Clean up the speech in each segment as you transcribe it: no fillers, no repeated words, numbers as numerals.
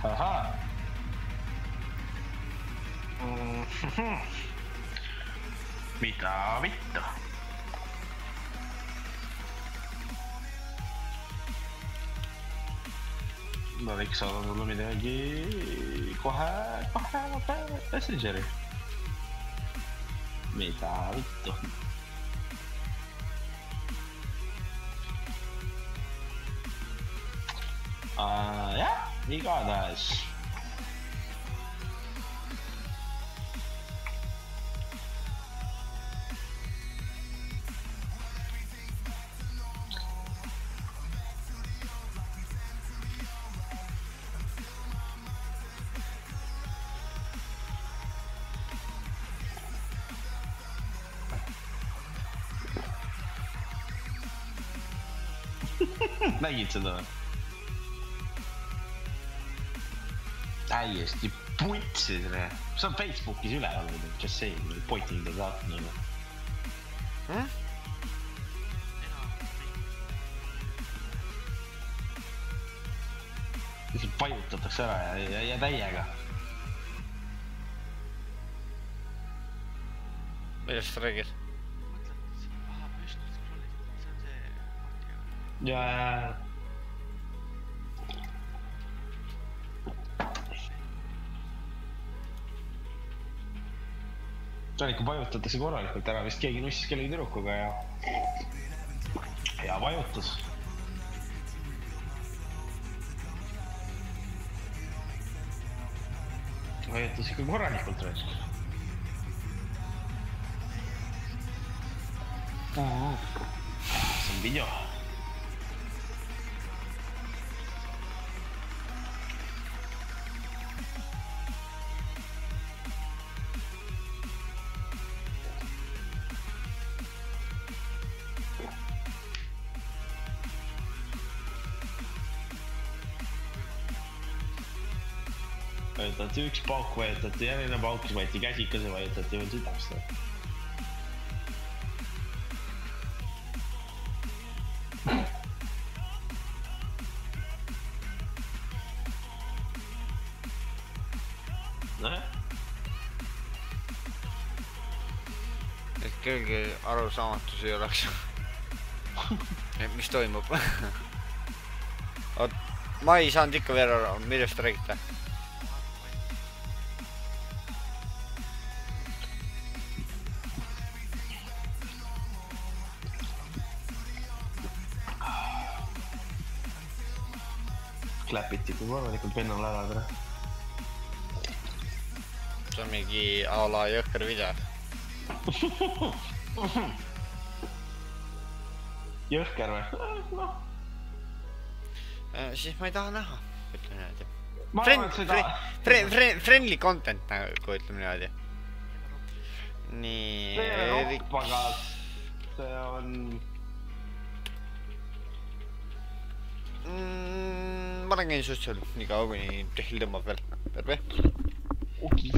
Ahaa. Mitä vittu? No miks saada mulle midagi kohe Messengeri? Mitä vittu? Jah, igatahes. Nägid seda või? Täiesti putsi selle. See on Facebookis üleval või just see, poiting ta saatnud või? Lihtsalt pajutatakse ära ja täiega. Millest sa räägid? Ja. See on ikka vajutatakse korralikult ära, vist keegi nussis kellegi tüdrukuga ja vajutas. Vajutas ikka korralikult raisk. See on video. Vajutati üks pauk, vajutati järjene pauk, siis võeti käsikas ja vajutati veel südamst. Et kellelgi arusaamatusi ei oleks. Mis toimub? Ma ei saanud ikka veel aru, millest räägite? Kläpiti kui korralikult vennal ära tere. See on mingi a la jõhker video. Jõhker või? No. Siis ma ei taha näha, ütleme niimoodi. Ma arvan, et seda... Friendly content, nagu ütleme niimoodi. Nii... See on oppagas. See on... Ma olen käin suht seal nii kaua, kuni tehil tõmbab veel. Terve? Okei.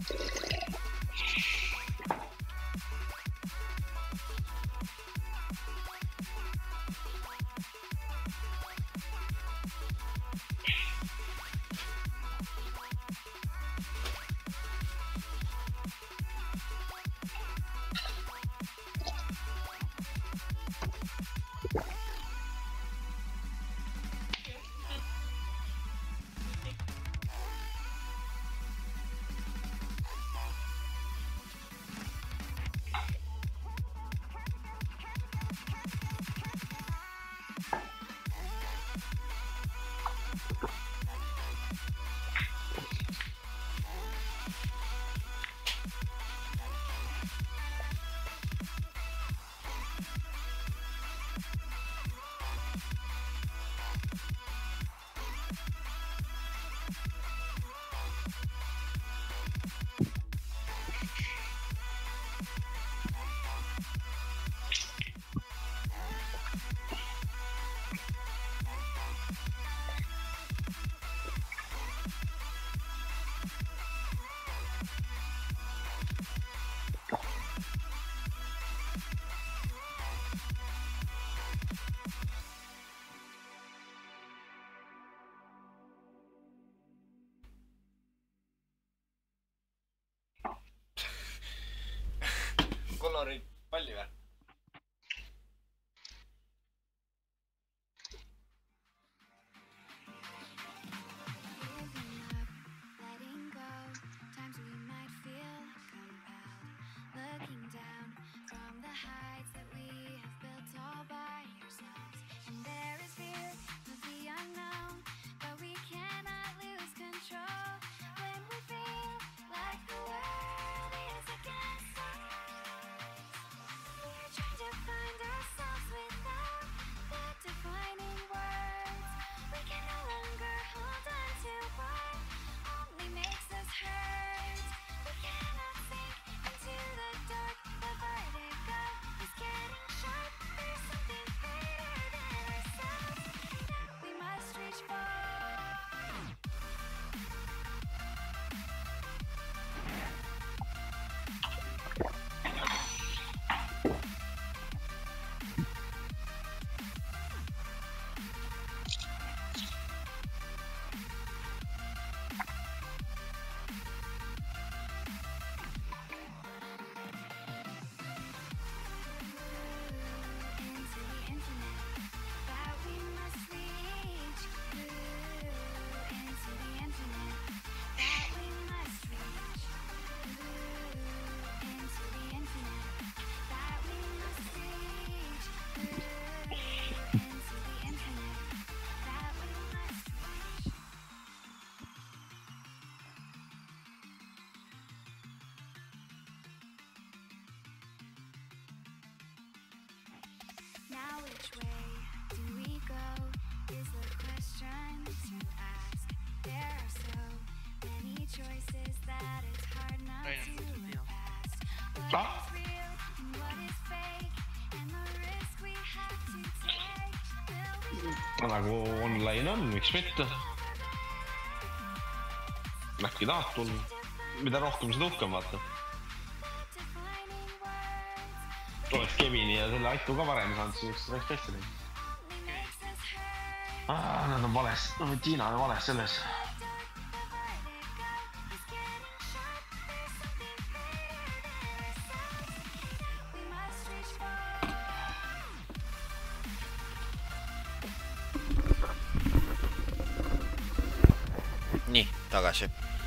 Kolorid palli või? Which way do we go is the question to ask. There are so many choices that it's hard not to look past. What is real and what is fake and the risk we have to take. Will we nagu online on, miks mitte? Äkki tahad tulla? Mida rohkem seda uhkem vaata. Oleks Kevini ja selle Aitu ka varem saanud, siis üks reist hästi neid. Nad on vales, Tiina on vales selles. Nii, tagasi.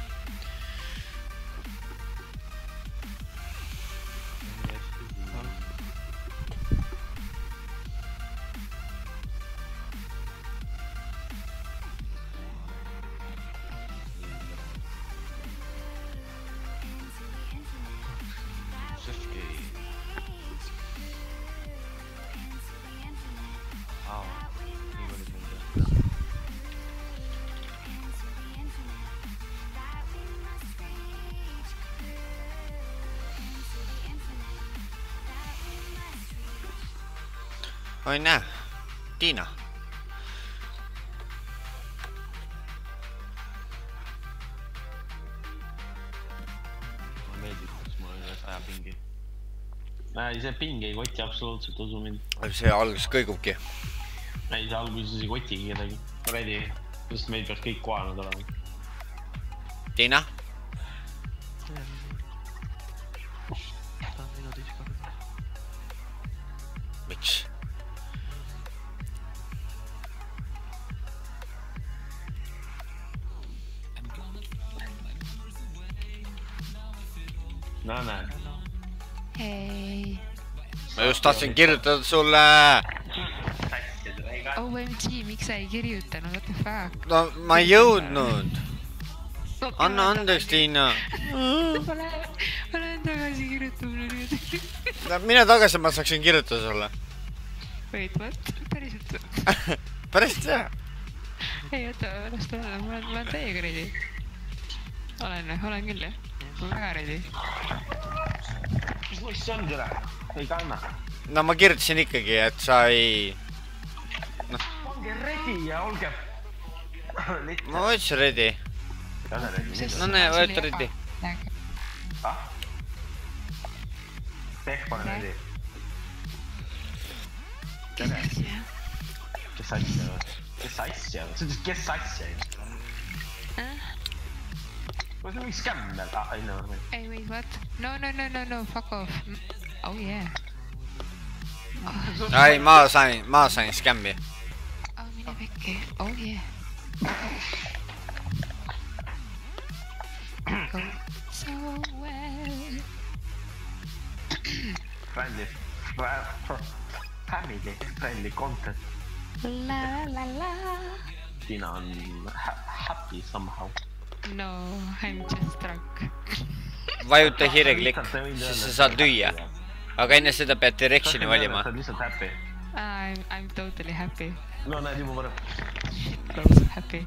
Oi nää, Tiina. ei, see ping ei koti absoluutselt, usu mind. See algus kõigubki. Ei, see alguses ei kotigi kedagi. Ready, sest meil peaks kõik kohanad olema. Tiina? Miks? No näe. Hei. Ma just tahtsin kirjutada sulle. OMG, miks sa ei kirjutanud? What the fuck? No ma ei jõudnud. Anna andeks, Tiina. Olen tagasi kirjutamine nüüd. Mine tagasi, ma saaksin kirjutada sulle. Wait, what? Päriselt? Päriselt jah. Ei, oota, las ta olla. Ma olen täiega ready. Olen küll, jah. Ma väga ready. Mis mõist see on tüle? Ei kanna. No ma kirjutasin ikkagi, et sa ei... Pange ready ja olge... Ma võtsin ready. No näe, võeta ready. Ah? Pehk pane ready. Kes asja? Kes asja? Kes asja? Sa ütles kes asja? Kas on mingi skämm veel? Ah, ei no. Ei, wait, what? No, fuck off. Oh yeah. Ei, ma sain skämmi. Oh, mine pekki. Oh yeah. Go so well. Friendly content. La la la. Tiina on happy somehow. No, I'm just drunk. Vajuta hiireklikk, siis sa saad lüüa. Aga enne seda pead directioni valima. Sa oled lihtsalt happy. I'm totally happy. No näed juba võrra. Shit, bro, happy.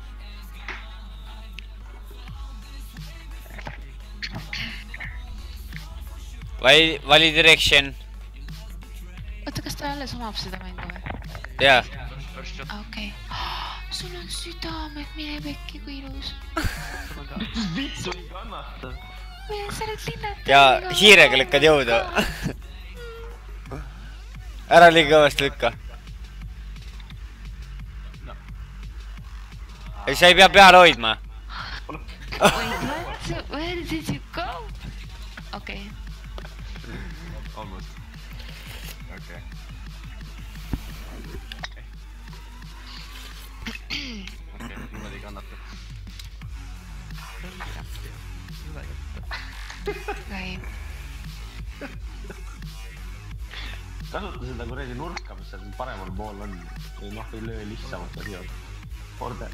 Vali direction. Oota, kas ta alles omab seda mängu või? Jaa. Okei. Sul on südamed, mine pekki kui ilus. Vitsu ei kannata. Sa oled linnad. Ja hiirega lükkad jõudu. Ära liiga kõvasti lükka. Ei, sa ei pea peale hoidma. Wait, what? Where did you go? Okei. Almost. Okei. Okei, niimoodi ei kannata. Okei. Kasuta seda kuredi nurka, mis seal paremal pool on. Või noh, ei löö lihtsamalt ja siia. Orde.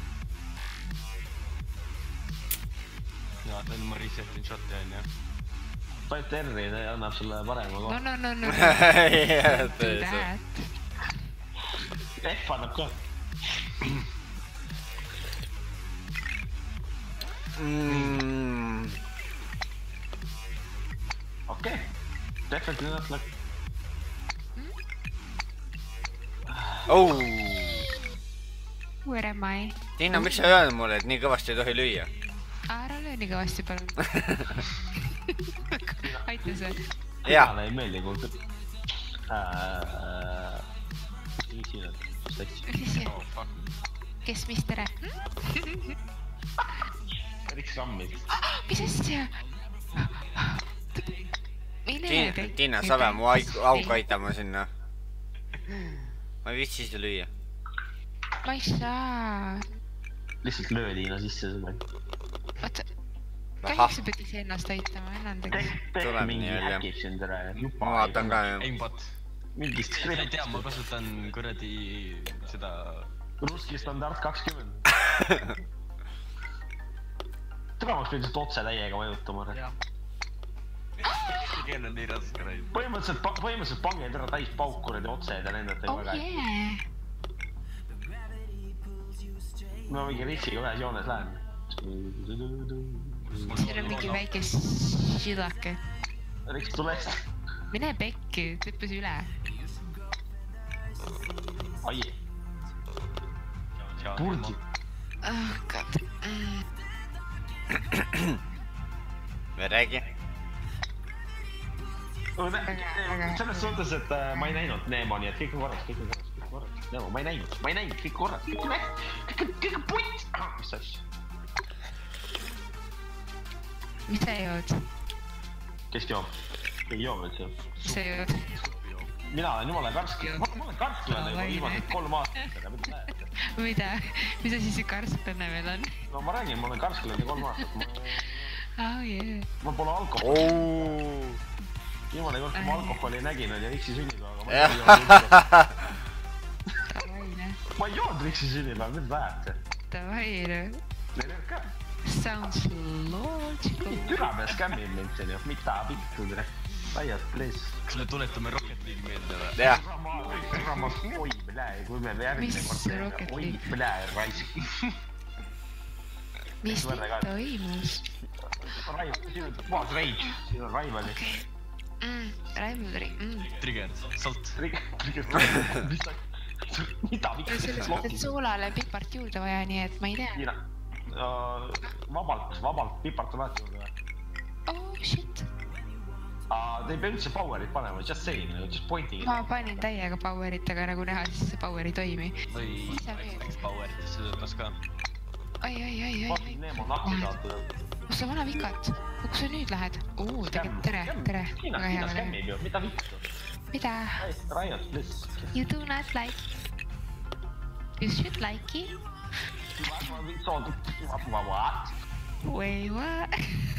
Jaa, tõin ma resetin shoti on jah. Toit R-i, ta annab sulle parema koha. No. Do that. F annab ka. Okei. Definitely not luck. Oh. Where am I? Tiina, miks sa öelnud mulle, et nii kõvasti ei tohi lüüa? Ära löö nii kõvasti, palun. Aita see. Jaa. Ei meeldi, kui... Mis siin on? Mis läks? Kes, mis tere? Riks rammid. Mis asja? Tiina, sa pead mu auga aitama sinna. Ma ei viitsi seda lüüa. Ma ei saa. Lihtsalt löö Tiina sisse selle. Oota. Kahjuks sa pead ise ennast aitama, enam tegema. Tehk mingi häkib siin tere. Ma vaatan ka jah. Aimbot. Mingist Sa ei tea, ma kasutan kuradi seda... Ruski standard 20. Täna oleks pidanud otse täiega vajutama. Keel on nii raske näid. Põhimõtteliselt panged ära täis paukurid ja otse ja lendate Oh yeah. Ma mingi ritsiga ühes joones lähen. Siin on mingi väike šilake. Riks tulest. Mine pekki, tõppes üle. Ai. Purdi. Oh god. Või räägi. selles suhtes, et ma ei näinud Neemo, nii et kõik on korras, kõik on korras. Neemo, ma ei näinud, kõik korras, kõik on punt. Mis asja? Mis sa jood? Kes joob? Keegi joob, et see? Mis sa jood? Mina olen jumala karsklane. Ma olen karsklane juba viimased 3 aastat, aga mida näed? Mida? Mis asi see karsklane veel on? No ma räägin, ma olen karsklane 3 aastat. Oh yeah. Ma pole alkoholi. Viimane kord, kui ma alkoholi nägin, oli Riksi sünnipäevaga. Ma ei joonud Riksi sünnipäeva, mida vähete? Davai, no. Sounds logical. Türa peas kämmib mind siin ju, mida vittu tere. Laias plees. Kas me tuletame Rocket League meelde või? Jah. Oi, blää, kui me järgmine kord teeme. Oi, blää, raisk. Mis toimus? Siin on puhas rage, siin on Raimali. Raimali. Trigger, salt. Mida vittu? Selles mõttes, et soolale pipart juurde vaja, nii et ma ei tea. Tiina, vabalt pipart on alati juurde vaja. Oh shit. Te ei pea üldse powerit panema, just saying, just pointing. Ma panin täiega powerit, aga nagu näha, siis see power ei toimi. Või poweritesse töötas ka. Oi. Neemo nahku saata. Kus sa vana vikat? Kus sa nüüd lähed? Tegelikult tere. Tiina skämmib ju, mida vittu? Mida? Riot, please. You do not like. You should like it. What? Wait, what?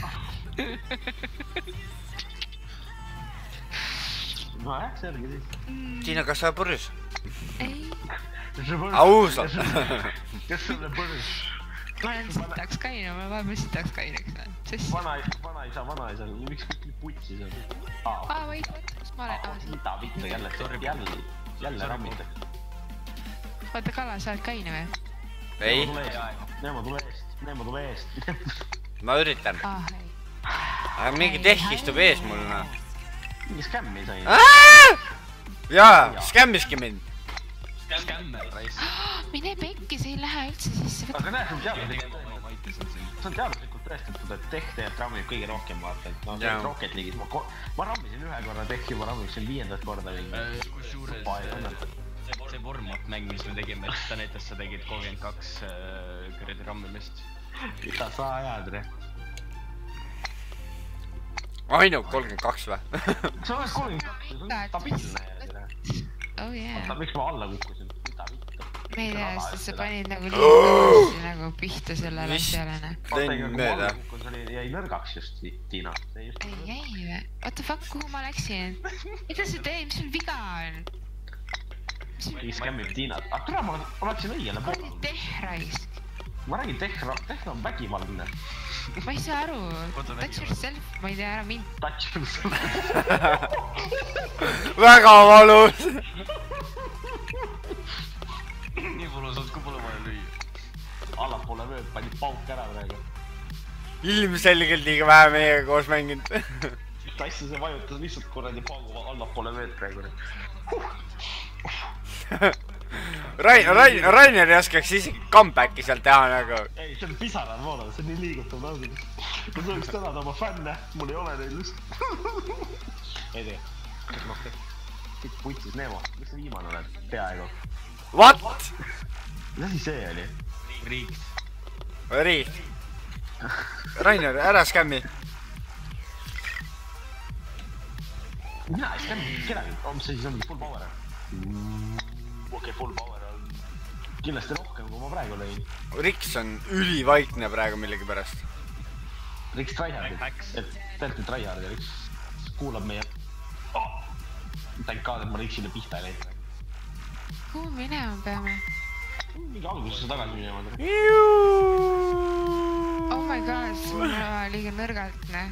No selge siis. Tiina, kas sa purjus? Ei. Ausalt. Kes sulle põrus? Ma olen sitaks kaine, ma olen vahepeal sitaks kaineks. Vanaisa, miks kõik nii putsi see on? Wait, kus ma olen? Mida vittu, jälle rammitakse. Vaata, Kala, sa oled kaine või? Ei, Neemo, tule eest. ma üritan. Ei. Aga mingi tehk istub ees mul, noh. Mingi skämmi sai. Jaa, skämmiski mind. Skämmer, raisk. Mine pekki, see ei lähe üldse sisse. Aga näed, see on teaduslikult tõestatud, et tehk tegelikult rammib kõige rohkem, vaata. No see on Rocket League'is. Ma rammisin 1 korra tehki, ma rammiksin 5. korda. Kusjuures see warm-up mäng, mis me tegime, et ta näitas, sa tegid 32 kuradi rammimist. Mida sa ajad, re? Ainult 32 või? See oleks 32, see on stabiilne. Oh yeah. Miks ma alla kukkusin? Mida vittu? Me ei tea, sest sa panid nagu liiga nagu pihta sellele asjale. Lõin mööda. Jäi nõrgaks just, Tiina. Ei jäi või? What the fuck, kuhu ma läksin? Mida sa teed, mis sul viga on? Mis kämmib Tiinat? Tule, ma läksin õigele poole. Kurdi tehraisk. Ma räägin, tehk on vägivaldne. Ma ei saa aru. Touch yourself, ma ei tea ära mind. Touch yourself. Väga valus. Nii valusalt, kui pole vaja lüüa. Allapoole vööd, pani pauk ära praegu. Ilmselgelt liiga vähe meiega koos mänginud. Tassi see vajutas lihtsalt kuradi paugu allapoole vööd praegu. Rainer ei oskaks isegi comebacki seal teha nagu. Ei, see on pisarad voolad, see on nii liigutav lausud. Ma sooviks tänada oma fänne, mul ei ole neil just. Ei tee. Kõik putsis Neemo, mis sa viimane oled? Peaaegu. What? Mis asi see oli? Riik. Rainer, ära skämmi. Mina ei skämmi kedagi, mis asi see on full power? Okei, full power on kindlasti rohkem, kui ma praegu lõin. Riks on ülivaikne praegu millegipärast. Riks tryhardid, tegelikult tryhard ja Riks kuulab meie... Thank God, et ma Riksile pihta ei läinud. Kuhu minema peame? Mingi algusesse tagasi minema. Oh my god, sul on liiga nõrgalt, ne?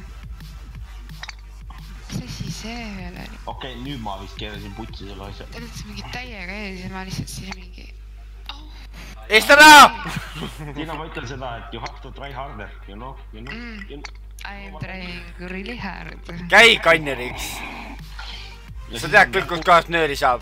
Mis asi see veel oli? Okei, nüüd ma vist keerasin putsi selle asja. Te olete mingi täiega ees ja ma lihtsalt siin mingi... Eestada! Tiina, ma ütlen seda, et you have to try harder, you know? I am trying really hard. Käi, kanneriks! Sa tead küll, kus kohast nööri saab.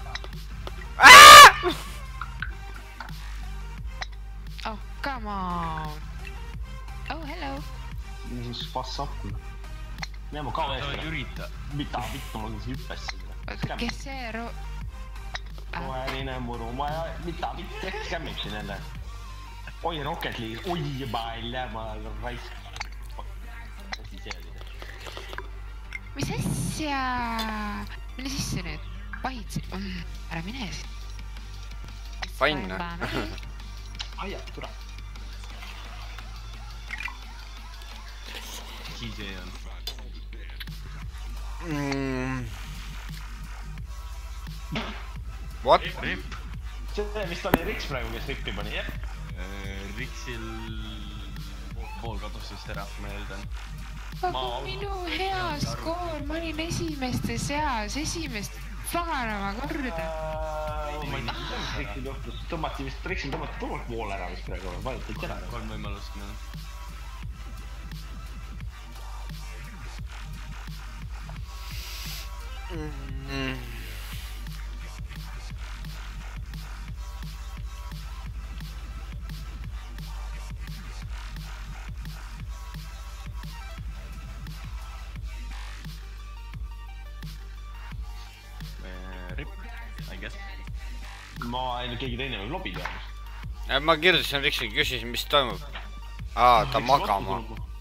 Oh, come on! Oh, hello! Mis pass up? Neemo kao sa võid eest. ürita. Mida vittu mul siis hüppes siin. kes see Roheline muru, mida vittu skämmib siin jälle. Oi, Rocket League, oi palju, ma raisk. Hästi see oli see. mis asja? mine sisse nüüd, pahid ära mine siin. Fine. Aia, tule. Siis ei on. What? Rip. See vist oli Riks praegu, kes rippi pani, jah? Riksil pool kadus vist ära, ma eeldan. aga minu hea skoor, ma olin esimeste seas, esimest paganama korda. Ma ei tea, mis Riksil juhtus. Tõmmati vist, Riksil tõmmati turult pool ära vist praegu, vajutati ära. 3 võimalust, noh. Rip, I guess. Ma ei tea, keegi teine võib lobi teha. Ma kirjutasin Riksiga, küsisin, mis toimub. Ta magama.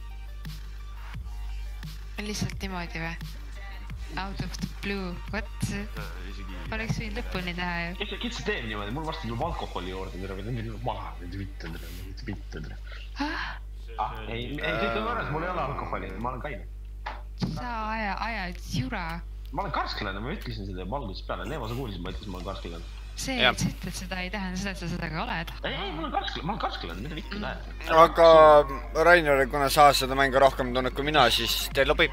lihtsalt niimoodi või? Out of the blue, what? Oleks võinud lõpuni teha ju. Kes see teeb niimoodi? Mul varsti tuleb alkoholi juurde, tere, või mingi maha, vittu, tere. Ei, kõik on võrras, mul ei ole alkoholi, ma olen kaine. Sa ajad jura. Ma olen karsklane, ma ütlesin seda juba algusest peale. Neema, sa kuulisid, ma ütlesin, ma olen karsklane. See, et sa ütled seda, ei tähenda seda, et sa seda ka oled. Ei, ma olen karsklane, mida vittu näed. Aga Rainer, kuna sa seda mängu rohkem tunned kui mina, siis teil lobi.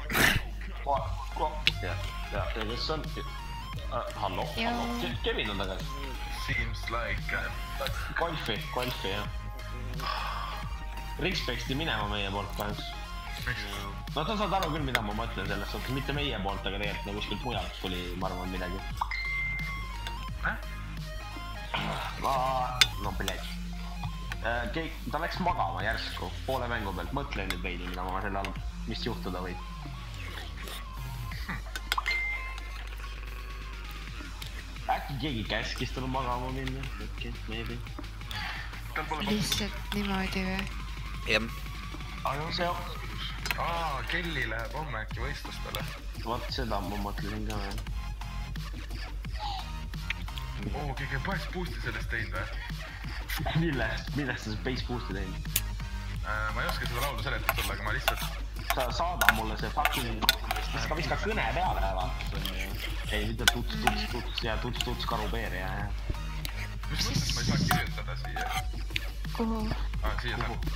Ja, kes on? Hallo? Kevin on tagasi. Seems like... Golfi, jah. Riks peksti minema meie poolt kahjuks. No ta saad aru küll, mida ma mõtlen selles suhtes, mitte meie poolt, aga tegelikult nagu kuskilt mujalt tuli, ma arvan, midagi. No, bled. Ta läks magama järsku, poole mängu pealt, mõtle nüüd veidi, mida ma selle all, mis juhtuda võib. Äkki keegi käskis tal magama minna, äkki, maybe. Lihtsalt niimoodi või? Jah. Kelly läheb homme äkki võistlustele. Vaat seda ma mõtlesin ka, jah. Keegi on Bass Boost'i sellest teinud või? Millest sa see Bass Boost'i teinud? Ma ei oska seda laulu seletada sulle, aga ma lihtsalt... Sa saada mulle see fucking... Ka viska kõne peale, vaata. Ei, mitte tuts, karupeer ja... Mis mõttes ma ei saa kirjutada siia? Kuhu? Siia saab.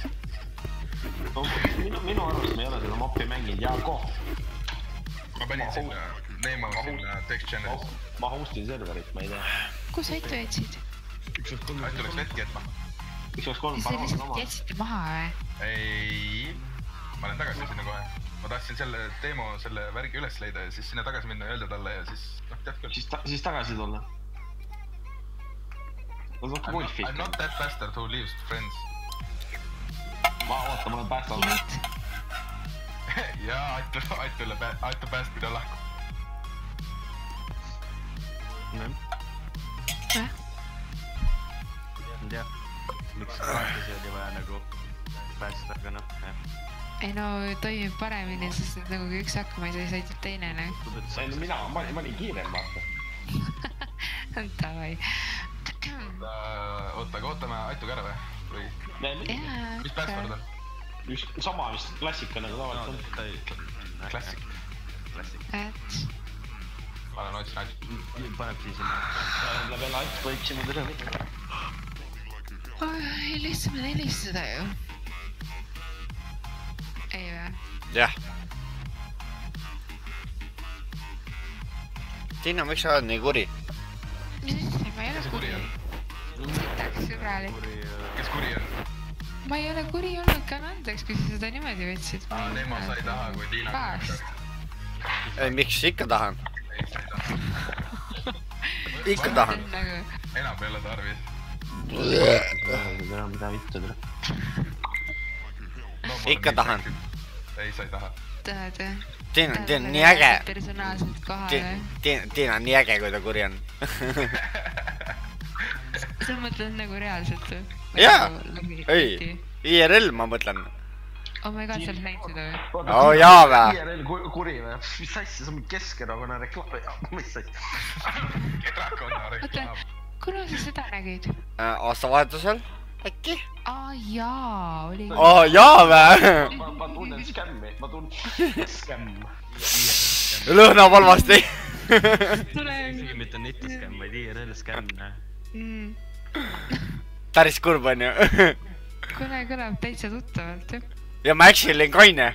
Minu arvast me ei ole seda mappi mänginud ja koh. Ma panin sinna, Neema sinna text channel'is. Ma hostin serverit, ma ei tea. Kus Aitu jätsid? Aitu läks vetki jätma. Üks oleks 3 Sa paroon lihtsalt oma. jätsite maha või? Ei, ma olen tagasi sinna kohe. Ma tahtsin selle demo, selle värgi üles leida ja siis sinna tagasi minna ja öelda talle ja siis, tead küll. Siis tagasi tulla. I'm not that bastard who leaves Friends. Ma oota, ma olen päästanud. Jaa, Aitu päästid on lahku. Ma tea, miks praeguse oli vaja nagu päästa, aga noh, jah. Ei no, toimib paremini, sest et nagu kui üks hakkama ei saa, siis aitab teine, noh. Ei no mina, ma olin kiirem, vaata. Davai. Oota, aga ootame Aitu ka ära või? Mis päästvad on? Sama vist klassika nagu tavaliselt on. Klassik. Ma olen otsin Aitu. Paneb siis sinna. Läheb jälle Aitu otsima tere mitte. Ei lihtsalt helistada ju. Ei või? Jah. Tiina, miks sa oled nii kuri? Ma ei ole kuri. Võtaks sõbralik. Kes kuri on? Ma ei ole kuri olnud ka andeks, kui sa seda niimoodi võtsid. Neema sa ei taha, kui Tiina Paast. Ei, miks ikka tahan? ei, sa ei taha. Ikka tahan. Enam ei ole tarvis. Mida vittu tere. Ikka tahan. Ei, sa ei taha. Tahad või? Tiina on nii äge. Personaalselt kohale. Tiina on nii äge, kui ta kuri on. Sa mõtled nagu reaalselt või? Jaa, ei, IRL ma mõtlen. Oh my god, sa oled näinud seda või? Oo jaa vä? IRL kuri või? Mis asja, sa mingi Keskerakonna reklaam? Mis asja? Erakonna reklaam. Kuna sa seda nägid? Aastavahetusel? Äkki? Jaa, oli. Jaa vä? Ma tunnen skämmi, ma tunnen skämm. Lõhna valvasti. Isegi mitte netiskämm, vaid IRL skämm. Päris kurb on ju. Kuna kõlab täitsa tuttavalt, jah? Ja ma actually olin kaine.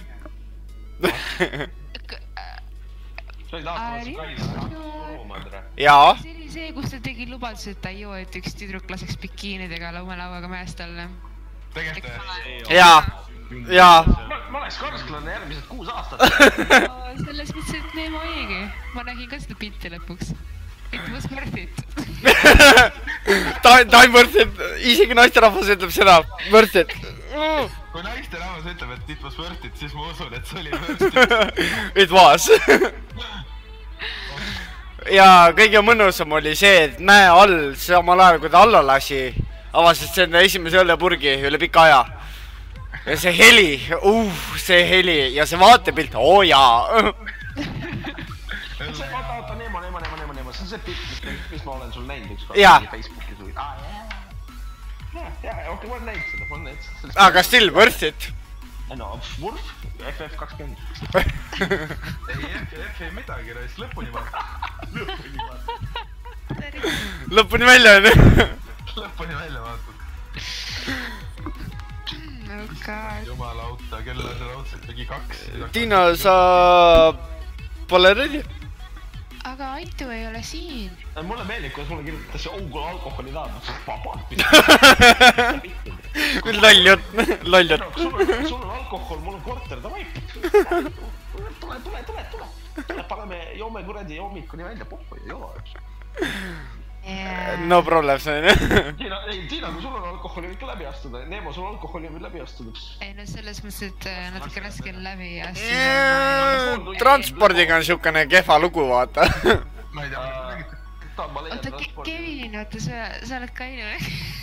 Sa olid aastavahetusel kaine, roomad ära. Jaa. See oli see, kus ta tegi lubadus, et ta ei joo, et üks tüdruk laseks bikiinidega laualauaga mäest alla. Tegelikult Jaa. Jaa. Ma oleks karsklane järgmised 6 aastat. Selles mõttes, et neema õigi. Ma nägin ka seda pilti lõpuks. It was worth it. Ta on worth it. Isegi naisterahvas ütleb seda. Worth it. kui naisterahvas ütleb, et it was worth it, siis ma usun, et see oli worth it. It was. Ja kõige mõnusam oli see, et mäe all, samal ajal kui ta alla lasi, avasid selle esimese õllepurgi üle pika aja. Ja see heli, see heli ja see vaatepilt, jaa. Oota, Neemo, see on see pilt, mis ma olen sul näinud ükskord Facebookis või? Jaa, okei, ma olen näinud seda, Aga still worth it. No, Wolf, FF20. Ei midagi, reis, lõpuni vaata. Lõpuni välja on. Lõpuni välja vaatad. Jumala auto, kell on raudselt ligi 2. Tiina, sa pole ready? Aga Aitu ei ole siin. Mulle meeldib, kuidas mulle kirjutas see augul alkoholi tahab. Loll jutt. Sul on alkohol, mul on korter, davai. Tule. Paneme joome kuradi hommikuni välja, pohhu ja joo. No problem, see on. Tiina, kui sul on alkoholi, võid ka läbi astuda. Neemo, sul alkoholi võid läbi astuda. Ei no selles mõttes, et natuke raske on läbi astuda. Transpordiga on siukene kehva lugu, vaata. Ma ei tea. Oota, Kevin, oota, sa oled ka inimene.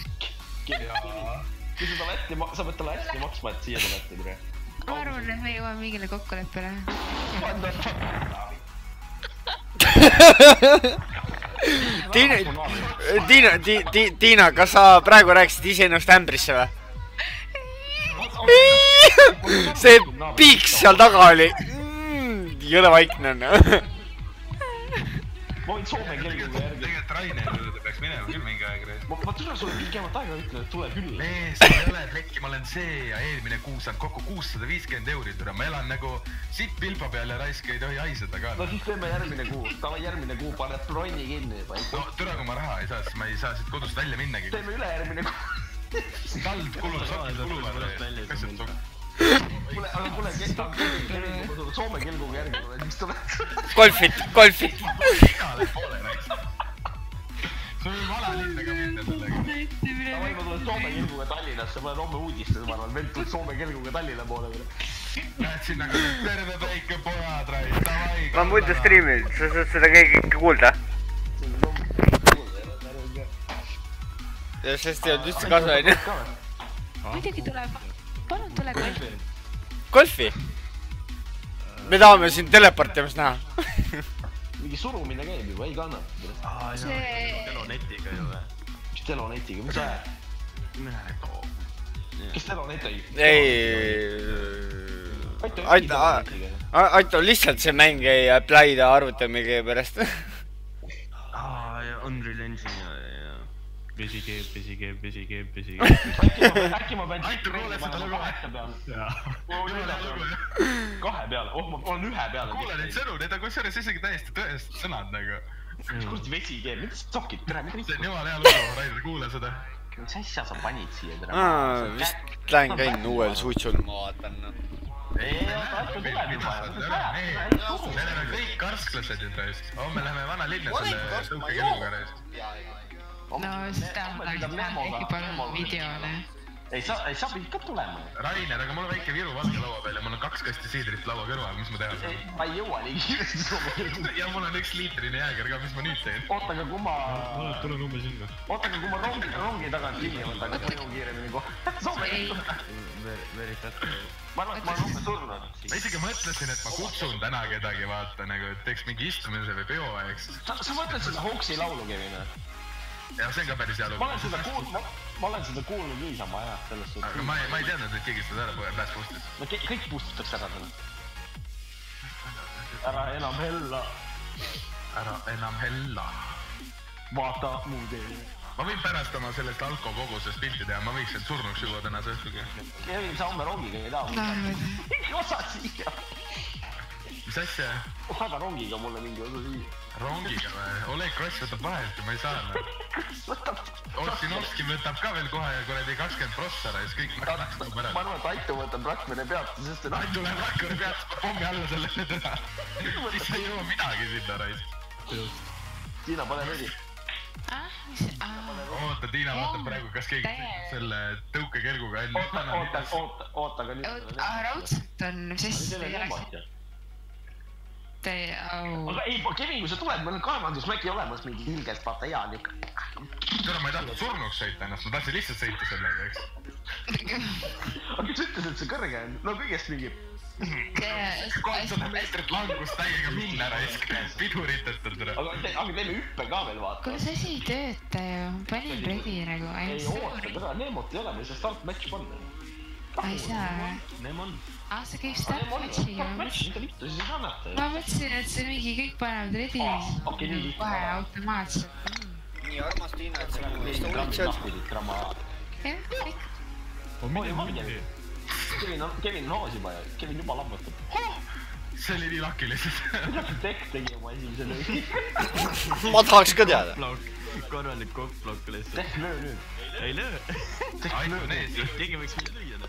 Kui sa pead talle hästi maksma, et siia tuled, tere. Ma arvan, et me jõuame mingile kokkuleppele. Tiina, kas sa praegu rääkisid iseennast ämbrisse või? See piiks seal taga oli. Jõle vaikne on. Ma võin Soome kelguga järgi. Tegelikult Rainer juurde peaks minema küll mingi aeg reis. Ma tule sulle pikemat aega ütlen, et tule küll. Mees, ma ei ole plekki, ma olen see ja eelmine kuu saanud kokku 650 €. Ma elan nagu sitt pilpa peal ja raisk ei tohi haiseda ka. No siis teeme järgmine kuu. Tava järgmine kuu paned bronni kinni. No türa, kui ma raha ei saa, siis ma ei saa siit kodust välja minnagi. Teeme ülejärgmine kuu. Tald kulub, sokid kuluvad. Kasjad sokid. Aga kuule, Soome kelguga järgi tuled, mis tuled? Golfit. Igale poole raisk. Sul on vala linna ka minna sellega. Davai, ma tulen Soome kelguga Tallinnasse, ma olen homme uudistes, ma arvan, vend tuleb Soome kelguga Tallinna poole. Lähed sinna ka terve väike pojad raisk, davai. Ma muidu striimin, sa saad seda kõike ikka kuulda. Ja sest ei olnud üldse kasu, on ju? Muidugi tuleb. Palun tule golfi. Golfi? Me tahame siin teleportimas näha. Mingi surumine käib juba, ei kannata. Telonetiga ju või? Mis telonetiga, mis ajab? Kes telonet ei? Ei... Aitu, lihtsalt see mäng ei pläida arvutamegi pärast. Ja Unreal Engine ja... Pesikeeb. Äkki ma pean Aitu, kuule seda lugu. Kahe peale, ma olen ühe peale. Kuule neid sõnu, need on kusjuures isegi täiesti tõest sõnad nagu. Kurdi vesi keeb, mida sa sokid, tere, mida See on jumala hea lugu, Rainer, kuule seda. mis asja sa panid siia, tere? Vist lähen käin uuel suitsul, ma vaatan. Ei, Aitu tuleb juba. Me oleme kõik karsklased ju raisk. Homme läheme vana linna selle tõukekelguga raisk. No seda ma tahaks näha äkki palun videole. ei sa pidid ka tulema. Rainer, aga mul on väike Viru valge laua peal ja mul on 2 kasti siidrit laua kõrval, mis ma teha saan? Ma ei jõua nii kiiresti sulle. Ja mul on 1 liitrine jääger ka, mis ma nüüd teen? Oota, aga kui ma... tulen umbes sinna. Oota, aga kui ma rongi tagant kinni võtan, kas ma jõuan kiiremini kohe? Soome ei tule. Ma arvan, et ma olen umbes surnud. Ma isegi mõtlesin, et ma kutsun täna kedagi, vaata, nagu, et teeks mingi istumise või peo aeg. Sa mõtled seda Hawksi laulu, Kevin? Ja see on ka päris hea lugu. Ma olen seda kuulnud niisama, jah, selles suhtes. Aga ma ei teadnud, et keegi seda ära pääs pustis. No kõik pustitakse ära täna. Ära enam hella. Ära enam hella. Vaata muu tee. Ma võin pärast oma sellest alkokogusest pilti teha, ma võiks end surnuks juua tänase õhtugi. Kevin, sa homme rongiga ei taha. Mingi osa siia. Mis asja? Aga rongiga mulle mingi osa siia. Rongiga või? Oleg Kross võtab vahelt ja ma ei saa. Ossinovski võtab ka veel kohe ja kuradi 20 prossara ja siis kõik naknakstub ära. Ma arvan, et Aitu võtab Rakvere pealt, sest et... Aitu läheb Rakvere pealt pommi alla sellele täna. Siis ei jõua midagi sinna raisk. Tiina, pane ready. Oota, Tiina vaatab praegu, kas keegi selle tõukekelguga enne. Oota, aga nüüd... Raudselt on, sest ei oleks... Aga ei, Kevin, kui sa tuled, meil on kaevandusmägi olemas mingi hilgest, vaata hea niuke. Täna ma ei tahtnud surnuks sõita ennast, ma tahtsin lihtsalt sõita sellega, eks. Aga kes ütles, et see kõrge on? No kõigest mingi... 300 meetrit langust täiega minna raisk, piduritelt on. Aga teeme hüppe ka veel, vaata. Kuule, see asi ei tööta ju, panin ready nagu. Ei oota, täna Neemot ei ole, meil see start match panna. Ei saa. Neemon. See käib start matchiga. Ma mõtlesin, et see mingi kõik panevad ready. Kohe automaatselt. Nii armas Tiina, et sa nagu vist olid Jah, kõik. Kevin noos juba ja Kevin juba lambatab. See oli nii laki lihtsalt. Tekk tegi oma esimese löögi. Ma tahaks ka teada. Korralik kokkblokk lihtsalt. Tekk löö nüüd. Ei löö. Aitu nees. Keegi võiks mind lüüa.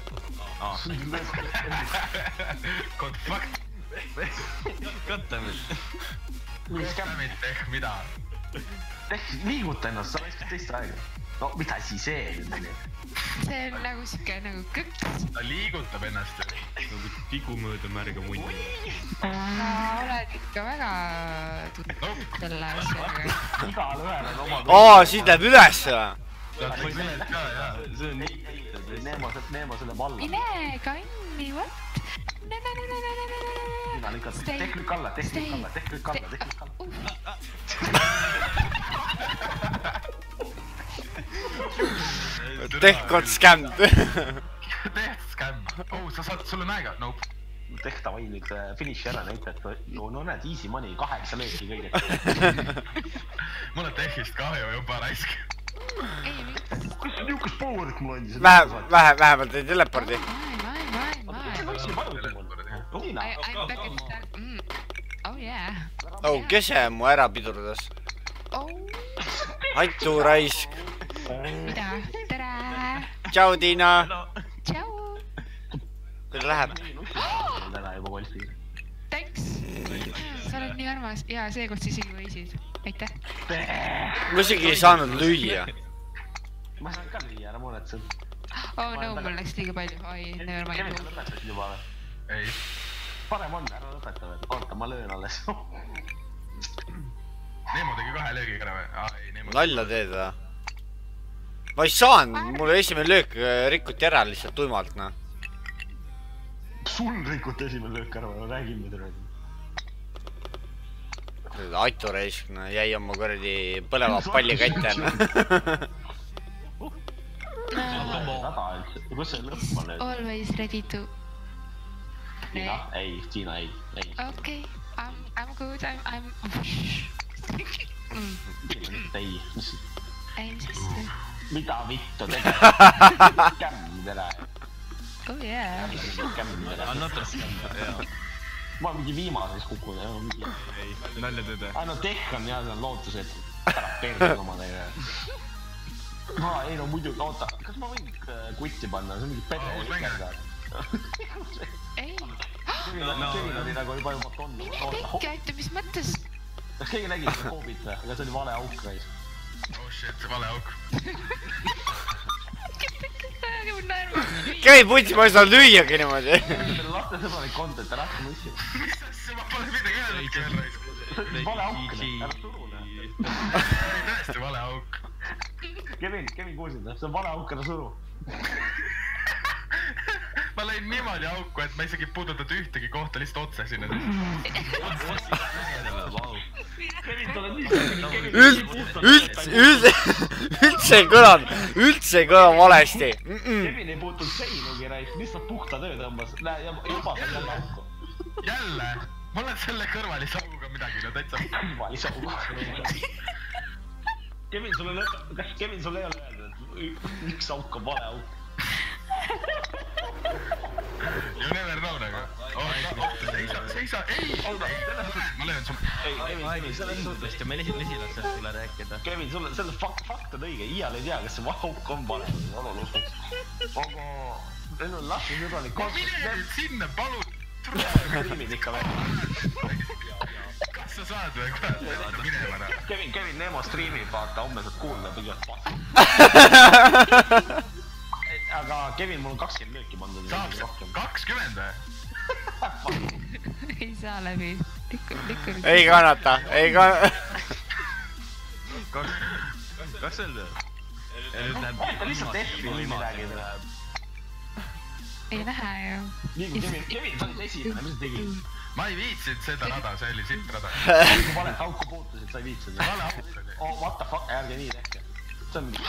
Konfakt. Kattamid. Kattamid, ehk mida? Tekk liiguta ennast, sa raiskad teist aega. No mida siis see nüüd oli? See on nagu siuke nagu kõks. Ta liigutab ennast ju. Nagu tigu mööda märga mundi. Sa oled ikka väga tuttav selle asjaga. Igal ühel on oma... Siit läheb üles või? See on nii... Neemo selle valla. Mine kanni, what? Mina lükata. Tekk lükk alla, tekk lükk alla, tekk lükk alla, tekk lükk alla. Tehk on skämd. Tehk skämm. Sa saad, sul on aega? Nope. Tehk ta või nüüd finiši ära näita, et no näed, easy money, 8 lööki kõigest. Mul on Tehkist kahju juba raisk. Kus see niukest powerit mul andis? Vähemalt ei telepordi. Oh yeah. Oh, kes see mu ära pidurdas? Aitu raisk. Mida? Tere! Tšau, Tiina! Tšau! Küll läheb. Thanks! Sa oled nii armas. Jaa, seekord sa isegi võisid. Aitäh! Ma isegi ei saanud lüüa. Ma saan ka lüüa, ära muretse. Oh no, mul läks liiga palju. Oi, never mind. Kevin, sa lõpetasid juba või? Ei. Parem on, ära lõpeta veel. Oota, ma löön alles. Neemo tegi 2 löögiga ära või? Nalja teed või? Ma ei saanud, mul esimene löök rikuti ära lihtsalt tuimalt, noh. Sul rikuti esimene löök ära või? Räägime teile. Aitu raisk, no jäi oma kuradi põleva palli kätte, noh. Kus see lõpp on nüüd? Always ready to... Tiina, ei. Okay, I'm good, I'm... Ei, mis... I'm just... Mida vittu tegelikult? Kämm tere. Oh yeah. Kämm tere. Anna skämm, jah. Ma mingi viimases kukun, jah. Ei, nalja tõde. No Tehk on jah, see on lootus, et ära perse oma teiega. Ei no muidugi, oota, kas ma võin kutti panna? See on mingi perse. Ei. Kevin oli nagu juba tonni. Mine pekki, Aitu, mis mõttes? Kas keegi nägi seda koobit või? Aga see oli vale auk reis. Oh shit, see vale auk. ärge mul naerma. Kevin Puts, ma ei saa lüüagi niimoodi. Laste sõbralik content, ära hakka mussi. mis asja, ma pole midagi öelnudki veel raisk. Vale auk, ära surune. Tõesti vale auk. Kevin kuulsid, see on vale auk, ära suru. Ma lõin niimoodi auku, et ma isegi ei puudutanud ühtegi kohta, lihtsalt otse sinna. Üldse ei kõla valesti. Kevin ei puutunud seinugi räis, lihtsalt puhta töö tõmbas. Näe, juba saab jälle auku. Jälle? Ma olen selle kõrvalise auguga midagi, no täitsa. Kõrvalise auguga. Kevin, sul ei ole öeldud, et üks auk on vale auk. You never know nagu. Seisa, ei! Ma löön su... Kevin, selles suhtes ja me lesilas sellest sulle rääkida. Kevin, selle fakt on õige, iial ei tea, kas see auk on vale. Aga... Neil on laste sõbralik ma mine nüüd sinna, palun! Streamid ikka veel. Kas sa saad või? Vaata minema ära. Kevin Nemo streamib, vaata, homme saad kuulda pigem pass. Aga Kevin, mul on 20 lööki pandud. Saab 20 või? Ei saa läbi. Ei kannata. Kas öelda? Lihtsalt F-i või midagi. Ei lähe ju. Nii kui Kevin, sa olid esimene, mis sa tegid? Ma ei viitsinud seda rada, see oli sitt rada. Kui valet auku puutusid, sa ei viitsinud. Vale auk oli. Oh, what the fuck, ärge nii tehke. See on mingi...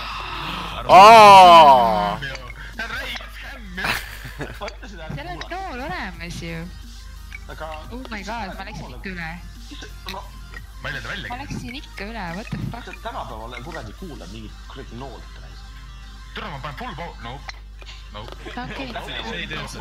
See on räige skämm. Seal on nool olemas ju. Aga... Oh my god, ma läksin ikka üle. Ma ei lööda väljagi. Ma läksin ikka üle, what the fuck. Tänapäeval kuradi kuulab mingit kuradi noolt. Tule, ma panen full pow... Nope. Okei. See ei tööta.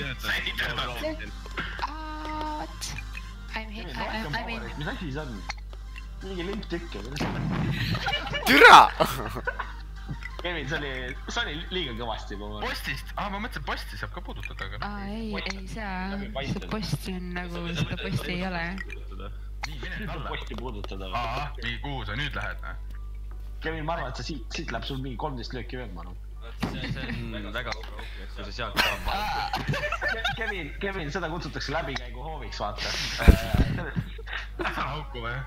What? I'm in. Mis asi see on? Mingi lintükk. Türa! Kevin, see oli liiga kõvasti. Postist? Ma mõtlesin, posti saab ka puudutada, aga... Ei saa. See posti on nagu, seda posti ei ole. Nii, mine nüüd alla. Posti puudutada. Nii, kuhu sa nüüd lähed? Kevin, ma arvan, et siit läheb sul mingi 13 lööki veel, ma arvan. See on väga suur auk, kui sa sealt saab vaadata. Kevin, seda kutsutakse läbikäigu hooviks, vaata. Sa auku või?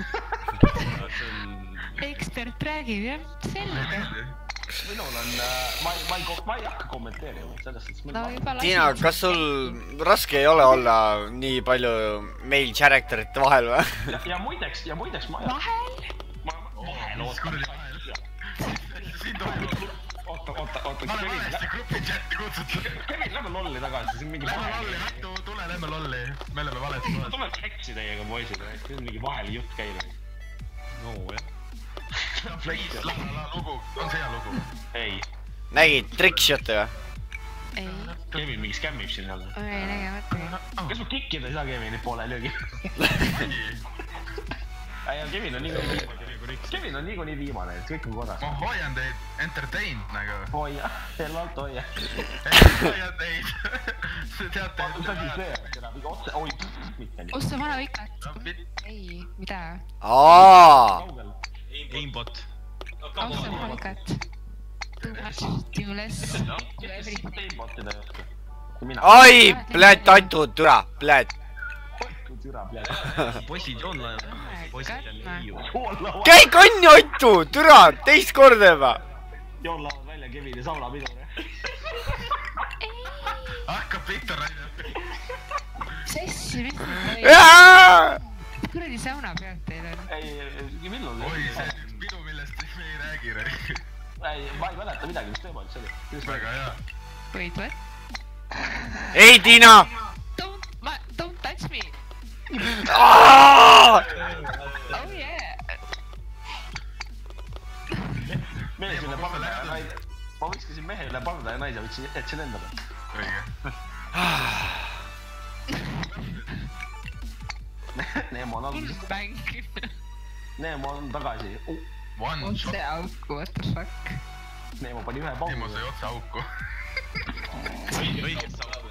Ekspert räägib, jah, selge. Minul on, ma ei hakka kommenteerima, selles suhtes. Tiina, kas sul raske ei ole olla nii palju mail character'ite vahel või? Ja muideks ma ei... Vahel? Mis kuradi vahel? Siin toimub. Oota. Ma olen valesti grupi chati kutsutud. Kevin, lähme lolli tagasi, siin mingi Lähme lolli, tule, lähme lolli. Me oleme valesti kohas. Tuleb häksi teiega, poisid, siin on mingi vahel jutt käib. No jah. Lugu, on see hea lugu? Ei. Nägid trickshot'i või? Ei. Kevin mingi skämmib siin jälle. Ei nägemata. Kas ma kikkida ei saa Kevinit poole löögi? Kevin on niikuinii viimane, et kõik on korras. Ma hoian teid entertained nagu. Hoia, hellalt hoia. Hoian teid. See teate. Mis asi see on? Seda mingi otse, oi, mitte nii. Osta vana vikat. Ei, mida? Kaugel. Aimbot. Osta vana vikat. Too much, too less, too everything. Aimbotida ei oska. Ai, blät, Atu, türa, blät. Türa, blät. Poisid joonlaevad. Poisid on liiu. Käi kanni, Atu, türa, teist korda juba. Joon laavad välja Kevini saunapidur. Hakkab Viktor aina. Sessi, mis nüüd kuradi sauna pealt teil on? Ei, millal? Oi, see on üks pidu, millest me ei räägi. Ei, ma ei mäleta midagi, mis teema see oli. Väga hea. Wait, what? Ei, Tiina! Don't touch me! Oh yeah! Mees üle parda ja naine. Ma viskasin mehe üle parda ja naise võtsin endale. Õige. Neemo on alguses. Neemo on tagasi. Otse auku, what the fuck? Neemo pani ühe paugu. Neemo sai otse auku. Õigest auku.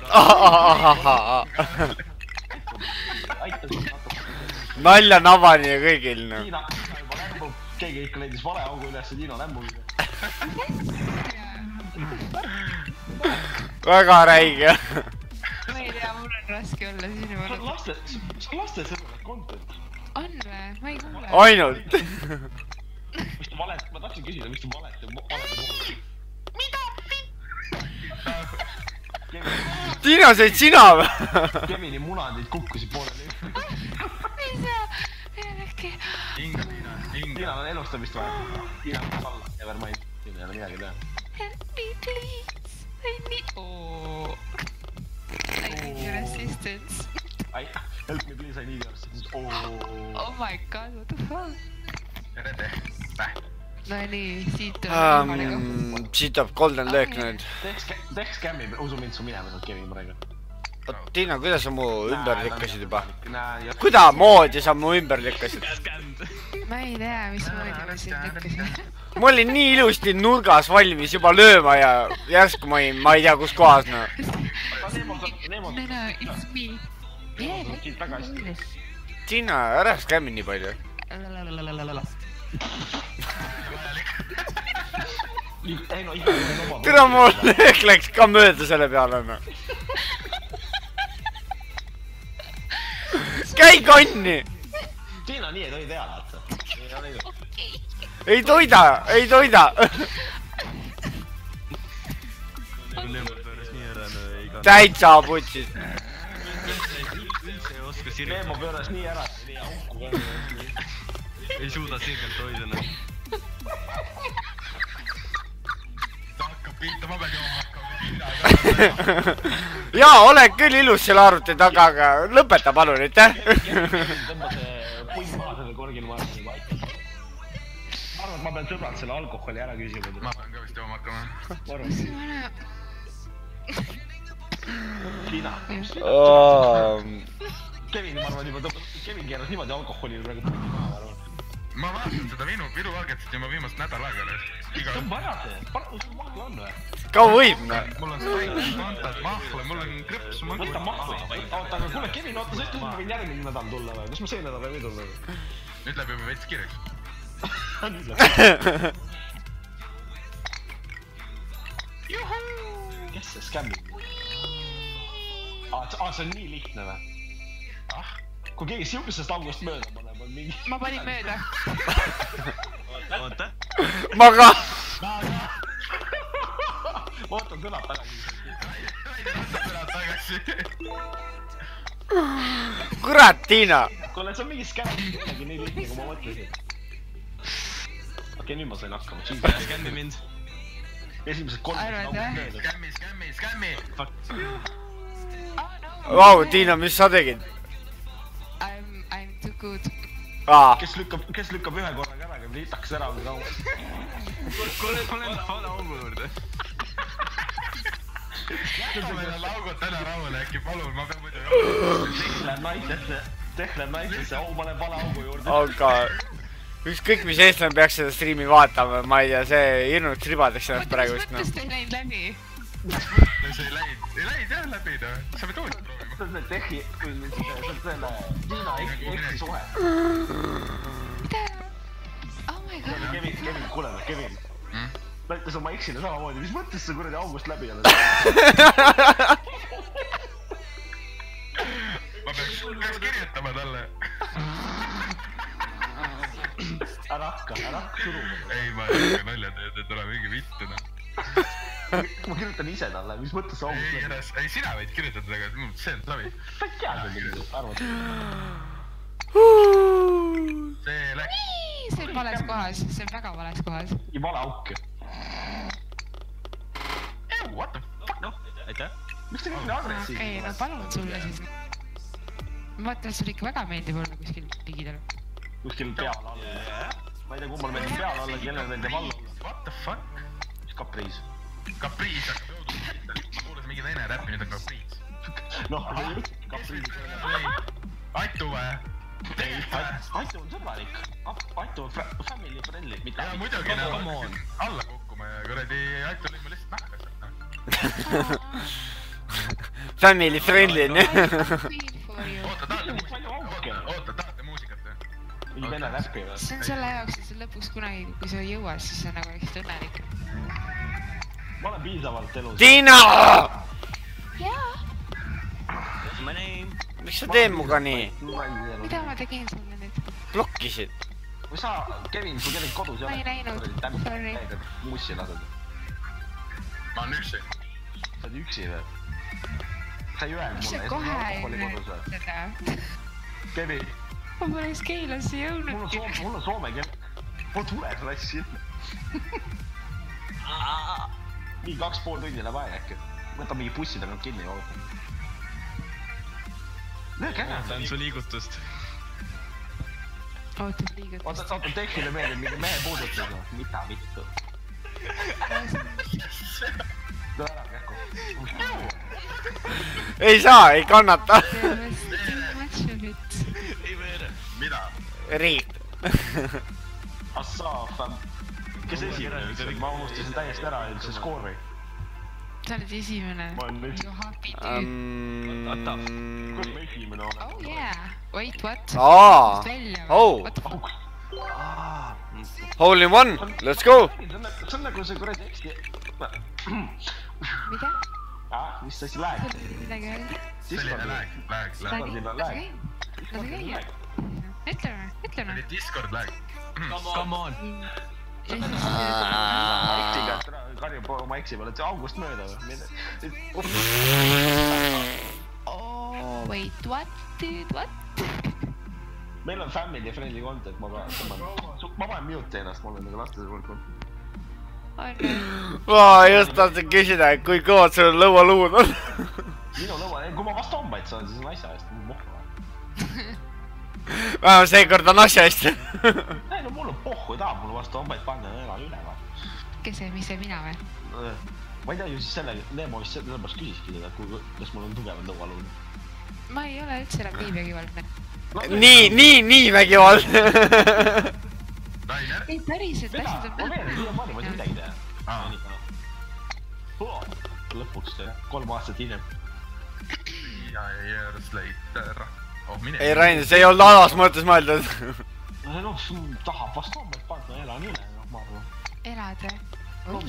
Nalja navani ja kõigil, noh. Tiina juba lämbub, keegi ikka leidis vale augu üles ja Tiina lämbub. väga räige. ma ei tea, mul on raske olla sinu sa laste sõnumid content. on või? Ma ei kuule. ainult. Mis ta valet, ma tahtsin küsida, mis ta valete poole. Tiina, said sina või? Kevini munadid kukkusid pooleli. ei saa, ei ole äkki. Tiina on elustamist vaja. Tiina on alla, never mind. Tiina ei ole midagi teha. Help me please. I need... I need your assistance. Help me please, I need your assistance. Oh my god, what the fuck? No nii, siit tuleb siit tuleb golden löök nüüd. Teeks skämmi, usu mind, su minema saad Kevin praegu. Tiina, kuidas sa mu ümber lükkasid juba? Kuidamoodi sa mu ümber lükkasid? ma ei tea, mismoodi ma sind lükkasin. ma olin nii ilusti nurgas valmis juba lööma ja järsku ma ei tea kus kohas no. No, it's me. Tiina, ära skämmi nii palju. tere, mul löök läks ka mööda selle peale no. käi kanni! Tiina nii ei tohi teha, vaata. ei toida! täitsa putsid. Neemo pööras nii ära, nii auku ka. ei suuda sirgelt hoida noh. ta hakkab pihta, ma pean jooma hakkama. jaa, oled küll ilus selle arvuti taga, aga lõpeta palun, aitäh. tõmba see punt maha selle korgil maha. Ma arvan, et ma pean sõbrad selle alkoholi ära küsima. ma pean ka vist jooma hakkama. Tiina. Kevin, ma arvan juba Kevin keeras niimoodi alkoholile praegu punt maha, ma arvan. ma vaatan seda viruvalgetsit juba viimast nädal aega. tõmba ära see, sul mahla on või? ka võib no. mul on steak, mantat, mahla, mul on krõps. võta mahla. oota, aga kuule Kevin, oota, sa ütlesid, ma võin järgmine nädal tulla või? Kas ma see nädal ei või tulla? nüüd läheb juba veits kirjaks. kes see skämmib? see on nii lihtne või? kui keegi siukesest august mööda paneb, on mingi... ma panin mööda. oota. ma ka. ootan kõlad tagasi. kurat, Tiina. kuule, see on mingi skämm, midagi nii lihtne, kui ma mõtlesin. okei, nüüd ma sain hakkama. Skämmi mind. esimesed 3 august mööda. Skämmi. Vau, Tiina, mis sa tegid? I'm too good. kes lükkab ühe korraga ära, käib liitaks ära või kaua. kuule, vale augu juurde. jätame laugud täna rahule äkki, palun, ma pean muidu jooma. Tehk läheb naistesse, paneb vale augu juurde. aga ükskõik mis eestlane peaks seda striimi vaatama, ma ei tea, see hirmuks ribadeks ennast praegu vist noh. mõttest ei läinud läbi. see ei läinud jah läbi noh, sa pead uuesti proovima. see on see Tehki, see on selle Tiina eksi suhe. Oh my god. Kevin, kuule, Kevin. Näitas oma eksile samamoodi, mis mõttes sa kuradi august läbi oled? ma peaks kirjutama talle. ära hakka suruma. ei, ma ei hakka nalja teed, et ole mingi vittu noh. ma kirjutan ise talle, mis mõttes sa august läbi? ei, sina võid kirjutada, aga see on läbi. sa ei tea seda, arvad? see läks. see on vales kohas, see on väga vales kohas. ja vale auk. What the fuck? noh, aitäh. miks te kõik nii agressiivsed? okei, no palun sulle siis. ma mõtlen, et sulle ikka väga meeldib olla kuskil pigidel. kuskil peal alla. ma ei tea, kummal meeldib peal olla, kellel meeldib alla olla. What the fuck? mis kapriis? Kapriis hakkab jõudma. ma kuulasin mingi teine räppi, nüüd on kapriis. noh, kapriis. Aitu või? Aitu on sõbralik. Aitu on family friendly. jaa, muidugi, alla kukkuma ja kuradi Aitu lõi mu lihtsalt nahka sealt. Family friendly, nii. oota, tahate muusikat või? mingi vene räppi või? see on selle jaoks, et lõpuks kunagi, kui sa jõuad, siis sa nagu lihtsalt õnnelik. ma olen piisavalt elus. Tiina! jaa. My name. Miks sa teed muga nii? Mida ma tegin sulle nüüd? Blokkisid. Või sa, Kevin, sul kedagi kodus ei ole? Ma ei näinud. Sorry. Mussi lased. ma olen üksi. Sa oled üksi või? Sa ei öelnud Miks sa mulle, kohe oli ei kodus või? näinud seda? Kevin, Ma poleks Keilasse jõudnudki. mul on soome kell. Ma tulen rassi. Nii 2,5 tundi läheb aega äkki. Võta mingi bussi tagant kinni ja ootan. Lööge ära. Ootan su liigutust. Ootab liigutust. Oota, Tehvile meeldib mingi mehe puudutus. Mida vittu? Tule ära kähku. Ei saa, ei kannata. Ei veere. mida? Riik. Assaaf. Kes esimene üldse? Ma unustasin täiesti ära üldse skoori. Sa oled esimene. Ma olen nüüd. You happy dude. Kus ma esimene olen? Oh yeah. Wait, what? Aa. Välja. Oh. What the fuck? Hole in one, let's go. See on nagu see kuradi eksti. Mida? Mis asi läheb? Midagi öelda? selline lag. Lase käia. Ütleme. oli Discord lag. Come on. Karjub oma eksi peale, et see august mööda või? Oh, wait, what, dude, what? Meil on family friendly content, ma panen mute ennast, ma olen nagu laste poolt. Ma just tahtsin küsida, et kui kõvad sul lõualuud on. Minu lõua, kui ma vastu hombaid saan, siis on asja eest, pohhu. Vähemalt seekord on asja eest. Ei no mul on pohhu, ei taha mulle vastu hombaid panna, elan üle va. Kes see, mis see mina või? Ma ei tea ju siis sellega, Neemo vist sellepärast küsiski teda, kas mul on tugevad lõualuud. Ma ei ole üldse enam nii vägivaldne. Nii vägivaldne. Rainer? Ei, päriselt, Mida? asjad Ma on veel, ma ei midagi teha. Lõpuks 3 aastat hiljem. ja years later. Oh, mine. Ei Rainer, see ei olnud alas mõttes mõeldud. Noh, tahab vastu hombaid panna, elan üle, ma arvan. elad või? Oi,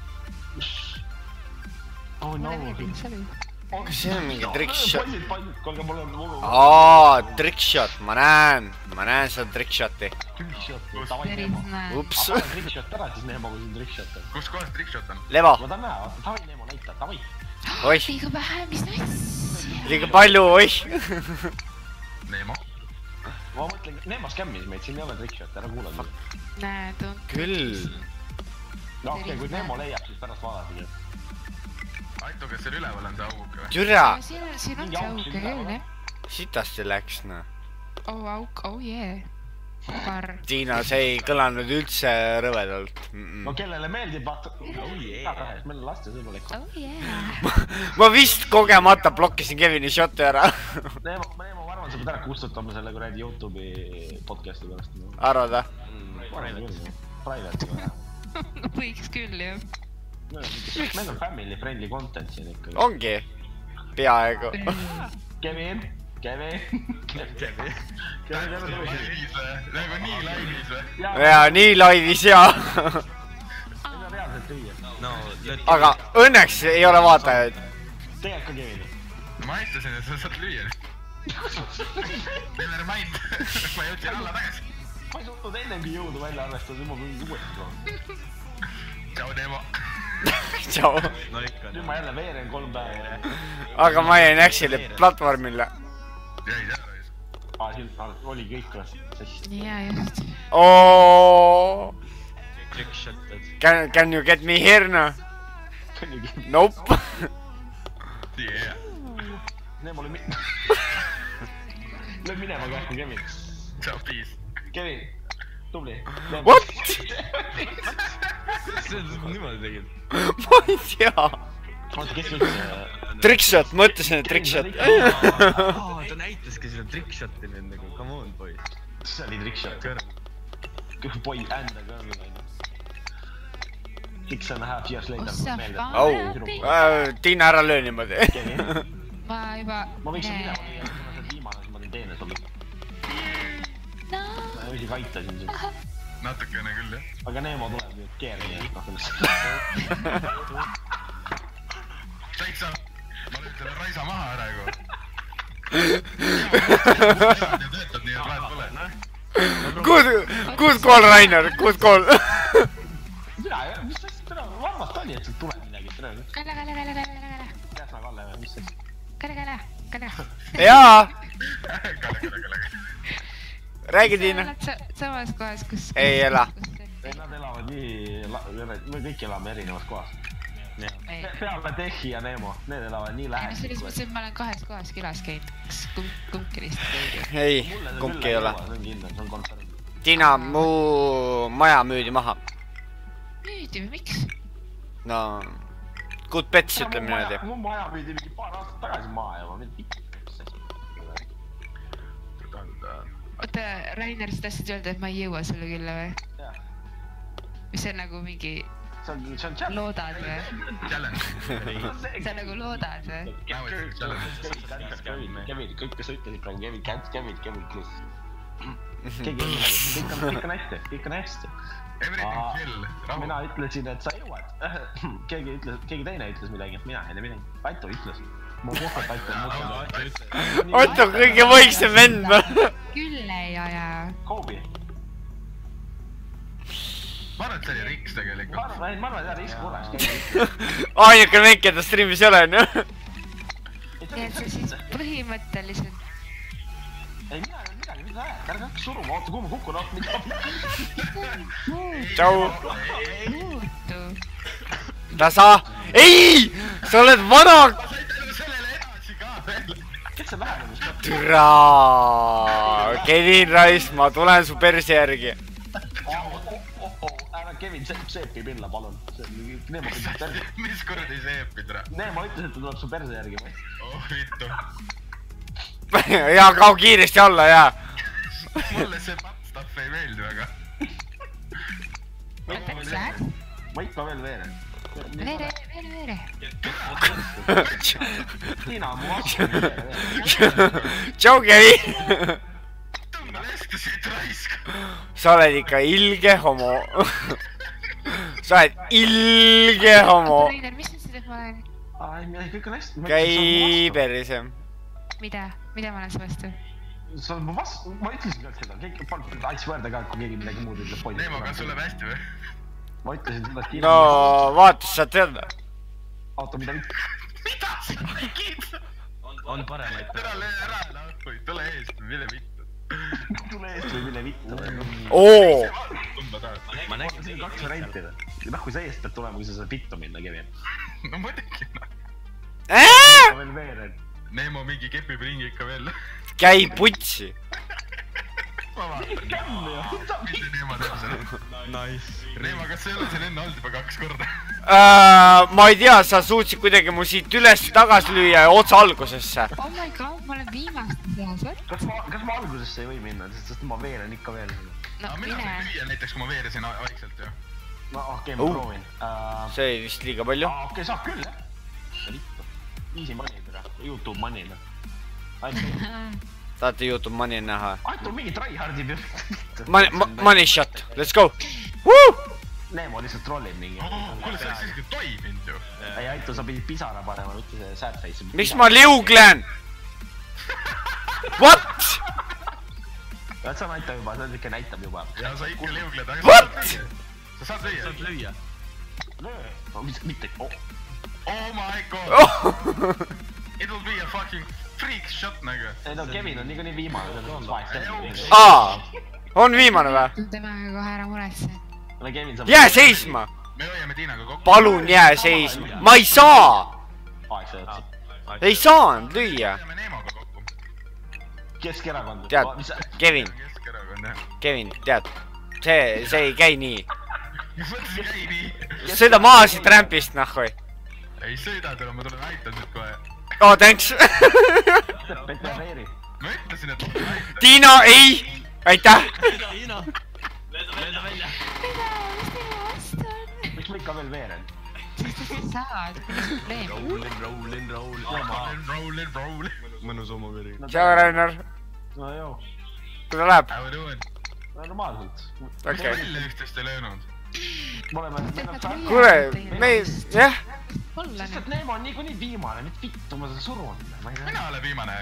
Oh no. mulle meeldib see oli. Kas see on mingi trickshot? Kuulge, mul on... Trickshot, ma näen seda trickshoti. Trickshot, Päris näe. Ups. Aga trickshot ära siis Neemo, kui siin trickshot on. kus kohas trickshot on? Leva. Ma tahan näha, vaata, tavai Neemo näita, tavai. Oih, Liiga vähe, mis nass? liiga palju, oih. Neemo. Ma mõtlen, Neemo skämmis meid, siin ei ole trickshot, ära kuula seda. Näed, on. Küll. No okei, kui Neemo leiab, siis pärast vaadata. Aitu, kas seal üleval on see auke või? Türa. Siin on see auk küll, jah. Sitasti läks, noh. Oh, auk, oh yeah. Parr. Tiina, see ei kõlanud üldse rõvedalt. No kellele meeldib, vaata. Oh yeah. Meil on laste sõbralik. Oh yeah. Ma vist kogemata blokkisin Kevini shoti ära. Neemo, ma arvan, sa pead ära kustutama selle kuradi YouTube'i podcast'i pärast. Arvad või? Private või? Võiks küll, jah. Meil on family friendly content siin ikka. Ongi. Peaaegu. Kevin. Nagu nii laivis või? Jaa, nii laivis jaa. Meil on reaalselt lüüa. No, Aga õnneks ei ole vaatajaid. Tegelikult ka Kevin. ma aitasin, et sa saad lüüa. Never mind. ma jõudsin alla tagasi. Ma ei suutnud ennemgi jõudu välja arvestada, nüüd ma võin uuesti proovida. Tšau, Neemo. Tšau. no ikka. Nüüd ma jälle veeren 3 päeva. Aga ma jäin actually platvormile. jäid ära siis. Siin oli kõik või? Jaa, just. Oh. Trickshot. Can you get me here now? Nope. Yeah. Neemo oli Lööb minema kähku, Kevin. Tšau, peace. Kevin, tubli. What? see on niimoodi tegid. Ma ei tea. Oota, kes üldse... Trickshot, ma ütlesin, et trickshot. ta näitaski seda trickshot'i nüüd nagu, come on boy. See oli trickshot. Boy and a girl. 6.5 years later. Tiina, ära löö niimoodi. Ma juba... Ma võiksin minema, kui sa oled viimane, siis ma teen teene sulle. Ma võisin kaita siin. natukene küll jah. aga Neemo tuleb nüüd keerni. Täitsa, ma löön selle raisa maha ära juba. Töötab nii, et vahet pole. Good call, Rainer, good call. mina, mis asja täna varmast oli, et sealt tuleb midagi. Kalle. Käsna Kalle või, mis asja? Kalle. Jaa, Kalle. räägi Tiina. Samas kohas, kus... Ei ela. Nad elavad nii, me kõik elame erinevas kohas. Peale Tehi ja Neemo, need elavad nii lähedal. Selles mõttes, et ma olen 2 kohas külas käinud. Kas kumbki neist keegi? Ei, kumbki ei ole. See on kindel, see on kontsern. Tiina, mu maja müüdi maha. Müüdi või miks? No, good bets ütleme niimoodi. Mu maja müüdi mingi paar aastat tagasi maha ja ma mind pikk. Oota, Rainer, sa tahtsid öelda, et ma ei jõua sulle külla või? Jah. Mis see on nagu mingi... See on challenge. Loodad või? Challenge. Sa nagu loodad või? Kevin, kõik kes ütlesid praegu Kevin, Chris. Keegi ei midagi, kõik on hästi. Everything chill, rahu. Mina ütlesin, et sa jõuad. Keegi teine ütles midagi, mina ei tea midagi. Aitu ütles. Mu kohvat Aitu on mõtlenud. Otto, kõige vaiksem vend. Küll ei aja. Kobi. Ma arvan, et see oli Riks tegelikult. Ma arvan, et Riks korraks. Ainuke vend, keda streamis ei ole, on ju? Nii et sa siis põhimõtteliselt... Ei, midagi, mida ajad, ärge hakka suruma, oota, kuhu ma kukun, oota, mida? Tšau. Muutu. Ei! Sa oled vana! Ma sain tänu sellele edasi ka veel. Kes see lähenemist? Türa! Kevin Rais, ma tulen su perse järgi. Ära Kevin, seepi pilla, palun. Neemo ütles, et perse. Mis kuradi seepid, ra? Neemo ütles, et ta tuleb su perse järgi või? Oh, vittu. Jaa, kao kiiresti alla, jaa. Mulle see patstuff ei meeldi väga. Oota, mis lähed? Ma ikka veel veeren. Veere. Tiina on mu vastu. Tšau, Kevin! Tõmba leste siit raisk. Sa oled ikka ilge homo. Sa oled ilge homo. Rainer, mis sa ütlesid, et ma olen... Ai, kõik on hästi. Käi perse. Mida ma olen su vastu? Sa oled mu vastu, ma ütlesin ka seda, kõik aitas võrda ka, kui keegi midagi muud ütleb. Neemo, kas sulle hästi või? Ma ütlesin seda, et No, vaatus, saad teada. Oota, mida mitte? Mida sa tegid? On paremaid. Ära löö ära, lahkuid, tule eest, mille vittu. Tule eest või mille vittu. Oo! Tõmba taas. Ma nägin Siin 2 varianti. Kui sa eest pead tulema, kui sa saad vittu minna, Kevin. No muidugi. Ma veel veeren. Neemo mingi kepib ringi ikka veel. Käi putsi. Ma vaatan. Mis see Neemo teeb seda? Nice. Neemo, kas sa ei ole siin enne olnud juba 2 korda? Ma ei tea, sa suutsid kuidagi mu siit üles tagasi lüüa ja otsa algusesse. Oh my god, ma olen viimaste seas, what? Kas ma algusesse ei või minna, sest ma veeren ikka veel. No Mina mine. võin lüüa näiteks, kui ma veeresin vaikselt ju. No okei, ma proovin. See oli vist liiga palju. Okei, saab küll, jah. Easy money, YouTube money. Tahate YouTube money näha? Aitu mingi tryhardib ju. Money shot, let's go! Woo! Neemo lihtsalt trollib mingi. Kuule, see oleks isegi toiminud ju. Ei, Aitu, sa pidid pisara panema, mitte see sad face. Miks ma liuglen? What? Vaat see näitab juba, see ikka näitab juba. Ja sa ikka liugled, aga What? sa saad lüüa. Saad lüüa. Löö. No mitte. Oh my god. It will be a fucking freak shot nagu. Ei no, Kevin on niikuinii viimane. On viimane või? Temaga kohe ära muretse. Jää seisma! Me hoiame Tiinaga kokku. Palun jää seisma! Ma ei saa! Ei saanud lüüa. Hoiame Neemoga kokku. Keskerakond. Tead, Kevin, Keskerakond, jah. Kevin, tead, see ei käi nii. Mis mõttes ei käi nii? Sõida maa siit rämpist, nahhui. Ei sõida, ma tulen aitan siit kohe. Oh, thanks. Petereeri. Ma ütlesin, et tulen aitan. Tiina, ei! Aitäh! Tiina! Lenda välja! Miks ma ikka veel veeren? Sest sa saad, kuidas probleem. Roll. mõnus oma veri. Tšau, Rainer. No joo. Kuidas läheb? How we doing? normaalselt. Okei. Välja üksteist ei löönud. Me oleme... Kuule, me... Jah. Sest et Neemo on niikuinii viimane, nüüd vittu ma seda surun. Mina olen viimane.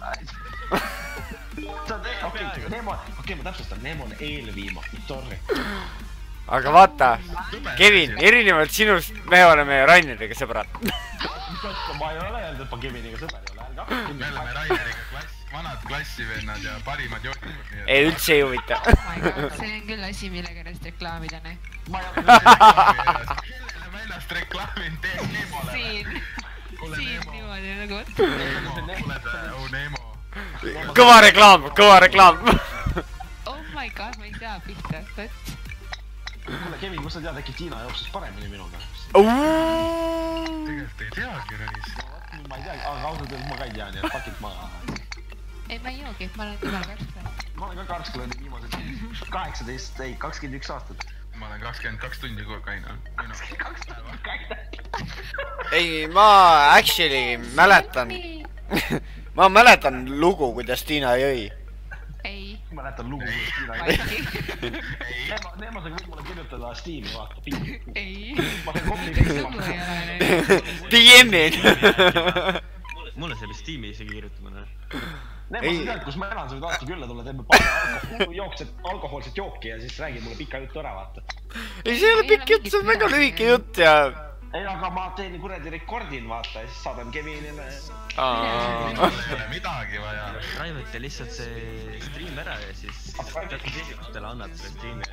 Neemo, okei, ma täpsustan, Neemo on eelviimane, sorry. Aga vaata, Kevin, erinevalt sinust, me oleme Raineriga sõbrad. Ma ei ole öelnud, et ma Keviniga sõber ei ole, ärge hakka. Me oleme Raineriga vanad klassivennad ja parimad joodikud. Ei, üldse ei huvita. See on küll asi, millega ennast reklaamida, ne? Kellele ma ennast reklaamin, tee Neemole. Siin niimoodi nagu võtta. Kuule see, Neemo. Kõva reklaam, kõva reklaam. Oh my god, ma ei saa pihta, võt. Kuule, Kevin, kus sa tead, äkki Tiina jooksis paremini minuga? Tegelikult ei teagi, Reis. Ma ei tea, aga ausalt öeldes ma ka ei tea, nii et pakid ma... Ei, ma ei joogi, ma olen jumala karskla. Ma olen ka karskla olnud viimased 18, ei, 21 aastat. Ma olen 22 tundi kaina. 22 tundi kaina. Ei, ma actually mäletan. Ma mäletan lugu, kuidas Tiina jõi. Ei. Ma mäletan lugu, kuidas Tiina jõi. Neemo, sa võid mulle kirjutada Steam'i, vaata. Ei. Ma teen kopli kõik. DM-i. Mulle see vist Steam'i isegi kirjutama. Neemo, sa tead, kus ma elan, sa võid alati külla tulla, teeme palju alkohoolset jooki ja siis räägid mulle pika juttu ära, vaata. Ei, see ei ole pikk jutt, see on väga lühike jutt ja... Ei, aga ma teen kuradi rekordin, vaata, ja siis saadan Kevinile. Ei ole midagi vaja. Raivete lihtsalt see stream ära ja siis teatud esimestele annad selle streami.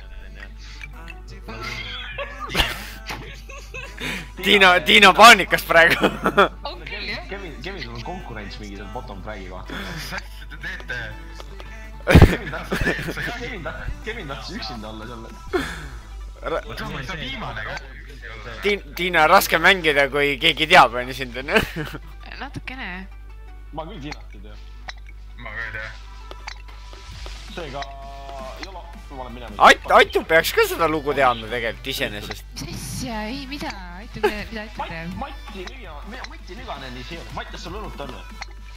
Tiina paanikas praegu. Kevin, sul on konkurents mingi seal bottom fragi kohta. Mis asja te teete? Kevin tahtis üksinda olla seal. Sa ma ei saa viimane ka. Tiina, raske mängida, kui keegi teab, on ju sind, on ju? Natukene. Ma küll Tiinat ei tea. Ma ka ei tea. Seega, jolo, ma olen minema. Aitu peaks ka seda lugu teadma tegelikult iseenesest. Mis asja, ei, mida? Aitu, mida Aitu teeb? Mati Nüganen ei see, Mati, kas sul õlut on või?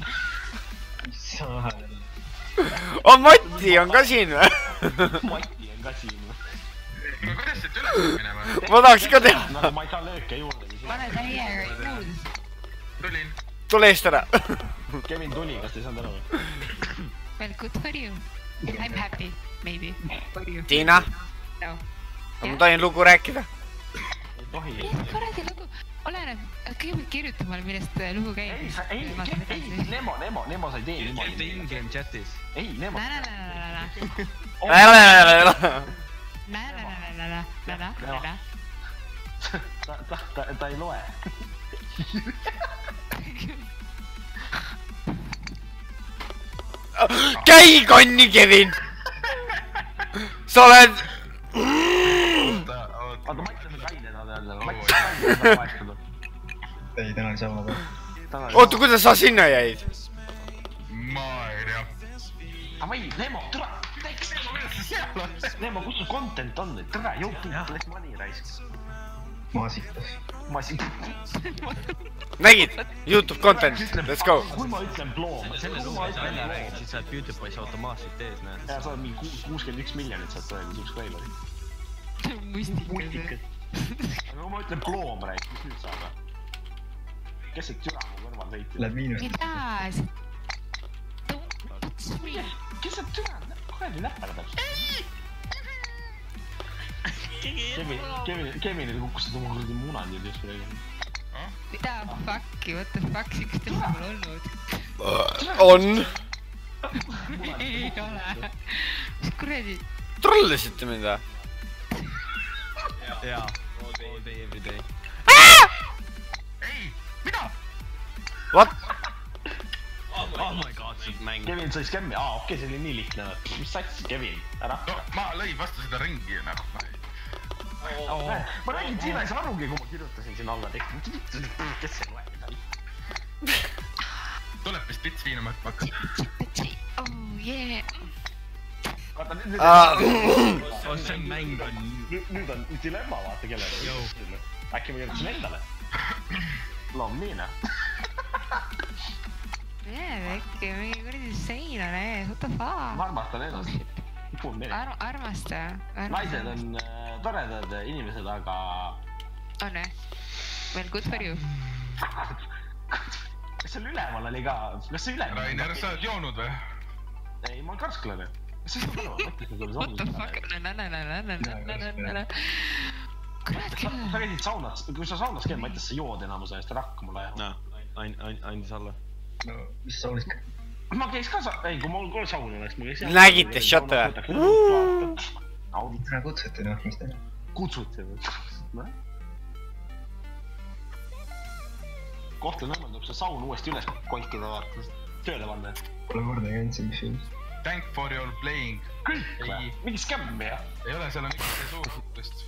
Oh, Mati on ka siin või? Mati on ka siin või? No kuidas siit üles minema? Ma tahaks ka teha. Nagu ma ei saa lööke juurde. Pane täiega kuud. Tulin. Tule eest ära. Kevin tuli, kas te ei saanud aru? Well, good for you. I'm happy, maybe. For you. Tiina, No. ma tohin lugu rääkida. Ei tohi. Kuradi lugu. Oleneb, kõigepealt kirjuta mulle, millest lugu käib. Ei, Nemo sa ei tee niimoodi. Käib in-game chatis. Ei, Nemo. Ta ei loe. Käi konni, Kevin! Sa oled... Aga ma ütlen kaine nad jälle. Ma ütlen kaine vahetada. Ei, täna oli sama päev. Oota, kuidas sa sinna jäid? Ma ei tea. Aga ei, Nemo, tule! Nemo, kus sul content on? Tere, jõutu, läks money raisk. Maasikas. Nägid? YouTube content, let's go. Kui ma ütlen ploom, Selle lugu ei saa välja räägida, siis saad PewDiePie's automaatselt ees, näed. ja sa oled mingi 61 miljonit saad praegu, see üks veel oli. Mustikas. Aga kui ma ütlen ploom raisk, mis nüüd saab? Kes see türa mu kõrval sõitis? Läheb miinus. Mida? Kes see türa? Kuradi näppele täpselt. Kevinil kukkusid oma kuradi munad ja teist praegu. Mida fuck'i, what the fuck, siukest asja pole olnud. On. Ei ole. Mis kuradi? Trollisite mind või? Jaa, all day, every day. Ei, mida? What? Oh my god, see mäng. Kevin sai skämmi, okei, see oli nii lihtne. Mis sats, Kevin, ära. No, ma lõin vastu seda ringi, noh. Ma räägin, Tiina ei saa arugi, kui ma kirjutasin siin alla teksti. Kes see loeb midagi? Tuleb vist pits viina mõtma hakka. Oh yeah. Vaata, See mäng on... nüüd on dilemma, vaata kellele. Äkki ma kirjutasin endale? Lommina. Äkki mingi kuradi sein on ees, what the fuck? Ma armastan ennast. armasta. Naised on toredad inimesed, aga... On või? Well, good for you. Kas seal üleval oli ka? Kas see üleval? Rainer, sa oled joonud või? Ei, ma olen karsklane. Kas see on mõtlesin? What the fuck? Kurat küll. Sa käisid saunas, kui sa saunas käid, ma ütles, sa jood enamuse eest, rakk mulle. Andis alla. No, mis sa olid? Ma käis ka ei, kui mul kool saun oleks, ma käis... Nägite šotte või? Ära kutsuti, noh, mis teha? Kutsuti või? Kohtla nõmmel tuleb see saun uuesti üles kolkida, vaata. Tööle panna. Pole korda käinud siin filmis. Thank for your playing. Kõik või? Mingi skämm, jah? Ei ole, seal on ikkagi suhtest.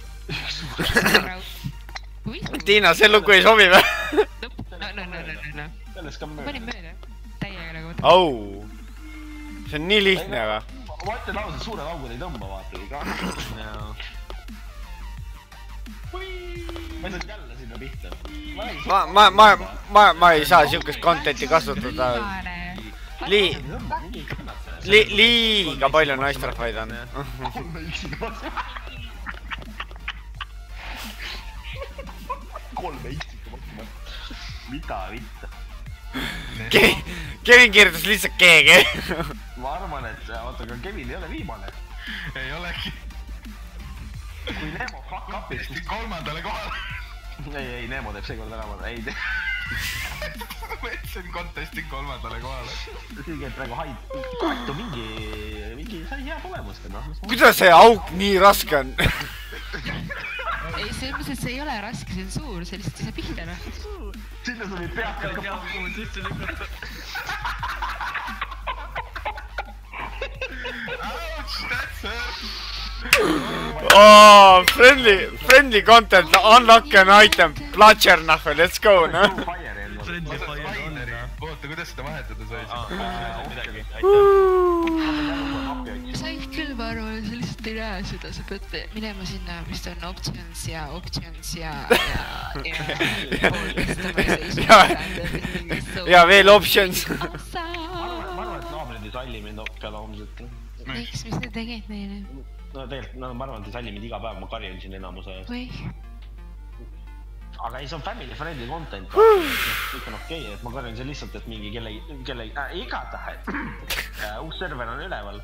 Tiina, see lugu ei sobi või? No. Ma panin mööda. Täiega nagu võtta. Au. See on nii lihtne või? Ma ütlen ausalt, suured augud ei tõmba, vaata. Ma ei saanud jälle sinna pihta. Ma ei saa siukest contenti kasutada. Liiga palju naistrahvaid on. Kolme iksika mõtlema. Mida vitta? Kevin kirjutas lihtsalt keegi. Ma arvan, et oota, aga Kevin ei ole viimane. Ei olegi. Kui Nemo fuck up'is... Kolmandale kohale. Ei, Nemo teeb seekord ära, ei tee. Ma ütlesin contesti kolmandale kohale. Siin käib praegu haid. Kattu mingi sai hea tulemus. Kuidas see auk nii raske on? Ei, see mõttes, et see ei ole raske, see on suur, see lihtsalt ei saa pihta, noh. Sinna sa võid peakad ka pakkunud sisse lükata. Ouch, that's hurt. Friendly content, unlock an item, Blatcher, nahve, let's go, noh. Oota, kuidas seda vahetada sai? Said küll, ma arvan, sa lihtsalt ei näe seda, sa pead minema sinna, mis ta on options ja ja veel options. Ma arvan, et naabrid ei salli mind peale homselt. Miks, mis te tegid neile? No tegelikult, ma arvan, et ei salli mind iga päev, ma karjan siin enamuse eest. Või? Aga ei, see on family friendly content. Kõik on okei, et ma karjan siin lihtsalt, et mingi kellegi... Igatahes. Uus server on üleval.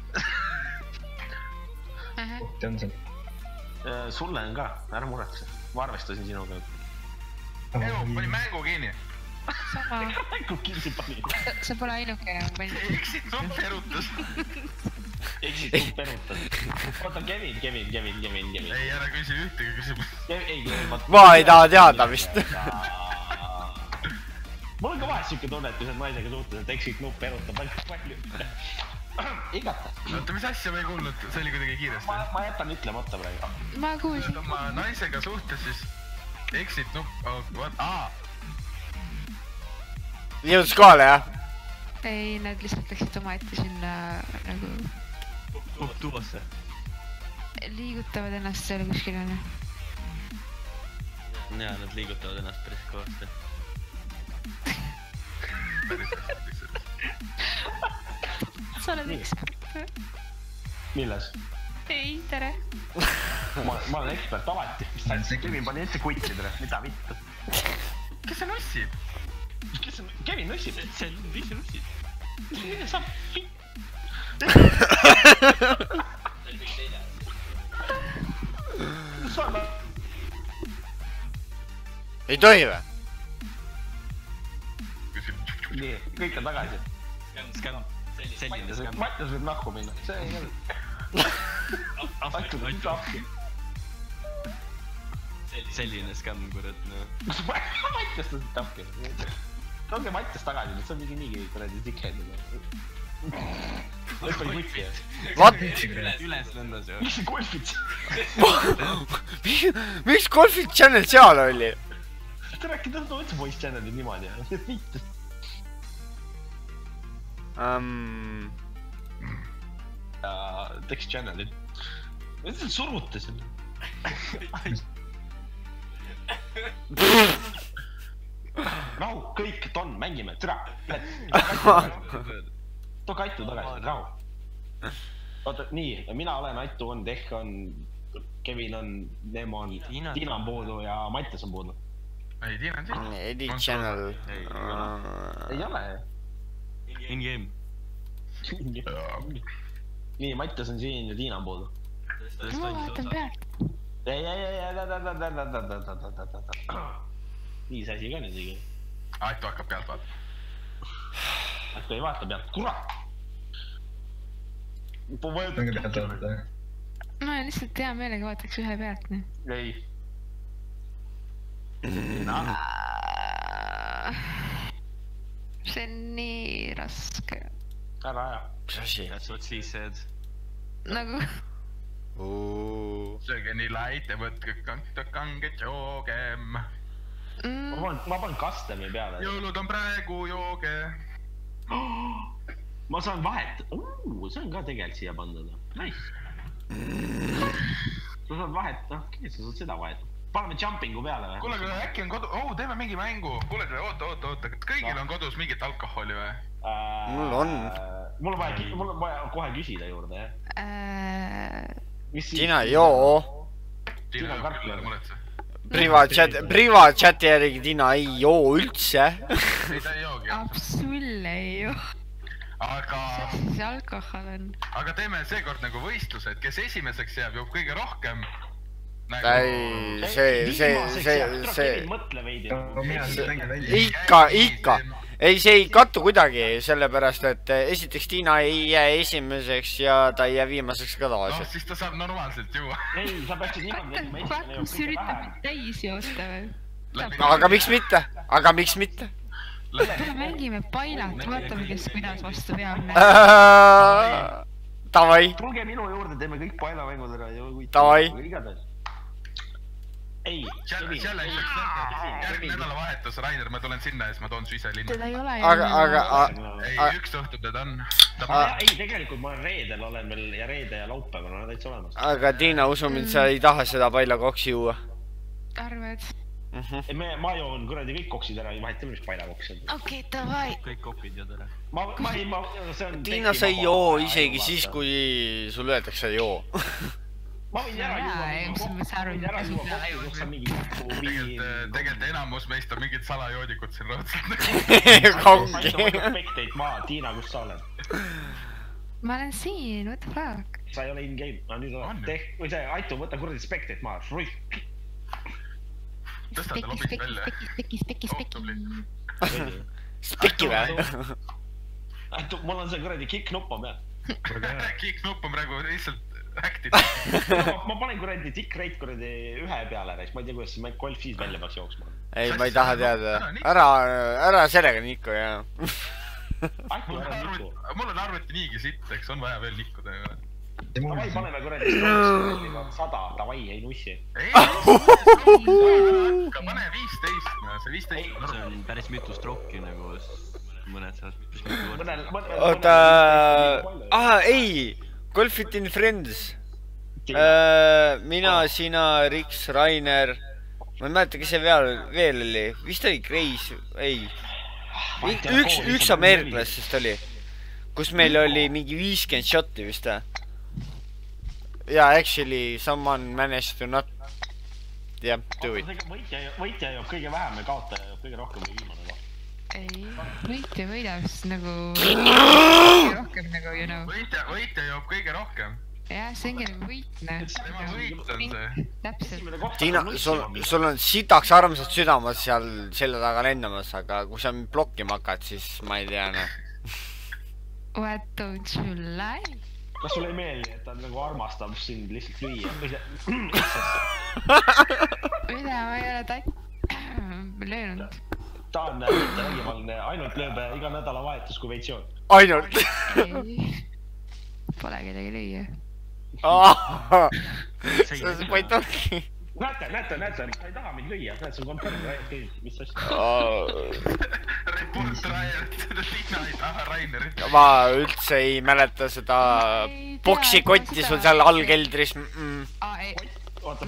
Kohti on seal. Sulle on ka, ära muretse. Ma arvestasin sinuga. Elu, pani mängu kinni. Sama. Mängu kinni pani. Sa pole ainuke. Eksid nupp erutas. Eksid nupp erutas. Oota, Kevin. Ei, ära küsi ühtegi küsimust. Ma ei taha teada vist. Mul on ka vahest siuke tunne, et kui sa naisega suhtes, et eksid nupp erutab palju. Igatahes. Oota, mis asja ma ei kuulnud? See oli kuidagi kiiresti. Ma jätan ütlemata praegu. Ma kuulsin. Kui ma naisega suhtes, siis eksid nupp... Jõudis kohale, jah? Ei, nad lihtsalt läksid oma ette sinna nagu... Tuvasse. Liigutavad ennast seal kuskil on. Jaa, nad liigutavad ennast päris kõvasti. Sa oled ekspert. Milles? Ei, tere. Ma olen ekspert alati. Kevin pani ette kuttidele, mida vittu. Kes see nussib? Kevin nussib? See on mis nussid? Saab vitt. Ei tohi või? Nii, kõik on tagasi. Skäm. Selline skäm. Matjas võib nahku minna. See ei ole. Selline skäm, kurat, no. Matjas tõsid tapki. Tolge Matjas tagasi, see on niigi kuradi dickhead. Lõpp oli kutti, jah. What? Üles lendas ju. Miks see golfid? Miks Golfit Channel seal oli? Ta rääkida, ta võtsi voice channel'id niimoodi, jah. Mitte. Text channel'id. Ma ütlen surute selle. Rahu, kõik, Don, mängime, türa. Too Kaitu tagasi, rahu. oota, nii, mina olen, Attu on, Tehk on, Kevin on, Nemo on, Tiina on puudu ja Mattias on puudu. ei, Tiina on siin. Edit channel. Ei ole. In-game. Nii, Mattias on siin ja Tiina on puudu. ma vaatan pealt . nii see asi ka nüüd õige . Attu hakkab pealt vaatama . Attu ei vaata pealt , kurat . Mingi pealt vaadata . ma lihtsalt hea meelega vaataks ühe pealt , nii . ei . see on nii raske . ära aja . Mis asi? That's what she said . nagu . sööge nii laite , võtke kanged joogem . ma panen custom'i peale . jõulud on praegu , jooge . ma saan vahet , see on ka tegelikult siia pandud . Nice . sa saad vahet , okei , sa saad seda vahet . paneme jumpingu peale või ? kuule , aga äkki on kodu , teeme mingi mängu . kuule , oota , kas kõigil on kodus mingit alkoholi või ? Mul on. mul on vaja kohe küsida juurde , jah . Tiina ei joo . Tiina joob küll , ära muretse . Privaatchati järgi Tiina ei joo üldse . ei , ta ei joogi . absoluutselt ju . aga , see alkohol on . aga teeme seekord nagu võistlused , kes esimeseks jääb , joob kõige rohkem . ei , see , mõtle veidi . ikka . ei , see ei kattu kuidagi , sellepärast et esiteks Tiina ei jää esimeseks ja ta ei jää viimaseks ka noh , tavaliselt . siis ta saab normaalselt juua . ei , sa peaksid niimoodi tegema , mis üritab mind täis joosta või ? aga miks mitte ? tule mängime pailat , vaatame , kes kuidas vastu peab . Davai , tulge minu juurde , teeme kõik pailamängud ära ja Davai. igatahes . ei , jälle järgmine nädalavahetus , Rainer , ma tulen sinna ja siis ma toon su ise linna . teda ei ole ju . ei , üks õhtu teda on . ei , tegelikult ma reedel olen veel ja reede ja laupäeval on täitsa olemas . aga Tiina , usu mind , sa ei taha seda pailakoksi juua . arvad ? ma joon kuradi kõik koksid ära , ei vaheta , mis pailakoks on . okei , davai . kõik kopid jood ära . see on . Tiina , sa ei joo isegi siis , kui sul öeldakse joo . ma võin ära tegelikult enamus meist on mingid salajoodikud siin raudselt . kongi . Tiina , kus sa oled ? ma olen siin , what the fuck . sa ei ole in-game , nüüd oled . või see , Aitu , võta kuradi spectate maha . tõsta ta lobist välja . Speki või ? Aitu , mul on see kuradi kick-nupp on peal . kick-nupp on praegu lihtsalt häktid . ma panen kuradi tick-rate kuradi ühe peale , ma ei tea , kuidas see golf siis välja peaks jooksma . ei , ma ei taha teada . ära sellega nikku , jah . mul on arvuti niigi sitt , eks on vaja veel nikkuda . davai , paneme kuradi 100 , davai , ei nussi . ei , pane 15 , see 15 on see on päris mitu stroke'i nagu mõned saavad . oota , ei , Golfit in Friends . mina , sina , Riks , Rainer . ma ei mäleta , kes see veel oli , vist oli Kreis , ei . üks ameeriklastest oli , kus meil oli mingi 50 shot'i vist või ? jaa , actually someone managed to not yeah, do it . võitja joob kõige vähem ja kaotaja joob kõige rohkem või viimane koht . ei , võitja võidab siis nagu rohkem nagu , you know . võitja joob kõige rohkem . jah , see ongi nagu võit , noh . tema võit on see . täpselt . Tiina , sul on sitaks armsad südamad seal selja taga lendamas , aga kui sa mind blokkima hakkad , siis ma ei tea , noh . What don't you like ? kas sulle ei meeldi , et ta nagu armastab sind lihtsalt lüüa ? mida , ma ei ole löönud . ta on vägivaldne , ainult lööb iga nädalavahetus , kui veits jood . ainult . Pole kedagi lüüa . ma ei tohi . näete , ta ei taha mind lüüa , näed , see on kontroll , mis asja . report Rainer , Tiina ei taha Rainerit . ma üldse ei mäleta seda boksikotti sul seal all keldris . oota ,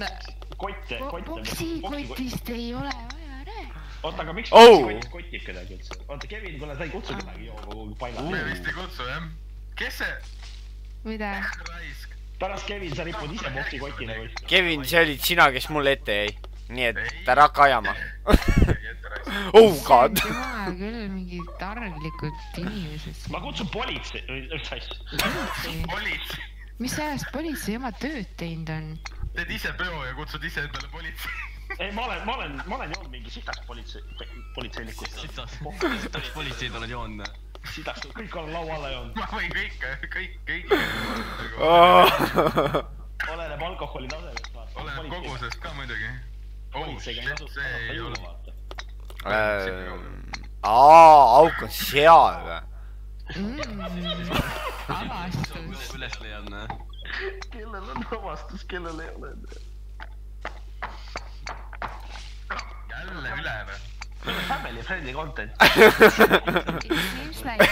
kotte . boksikotist ei ole vaja rääkida . oota , aga miks boksikott kotib kedagi üldse ? oota , Kevin , kuule , sa ei kutsu kedagi jooma kogu paila . me vist ei kutsu , jah . kes see ? mida? pärast Kevin, sa ripud ise boksi kotile või? Kevin, see olid sina, kes mulle ette jäi. Nii et ära hakka ajama. Oh god! Jumala küll mingid arglikud inimesed. Ma kutsun politsei, üldse asja. Politsei. Mis ajast politsei oma tööd teinud on? Teed ise peo ja kutsud ise endale politsei. Ei, ma olen joonud mingi sitaks politseinikust. Sitaks politseid oled joonud. Sitaks, kõik olen laua alla joonud. Ma võin kõigi. Oleneb alkoholi tasemest. Oleneb kogusest ka muidugi. Politsei käin see ei ole. Auk on seal või? Avastus. Üles leiad, näe. Kellel on avastus, kellel ei ole? Jälle üle või? Family friendly content. It seems like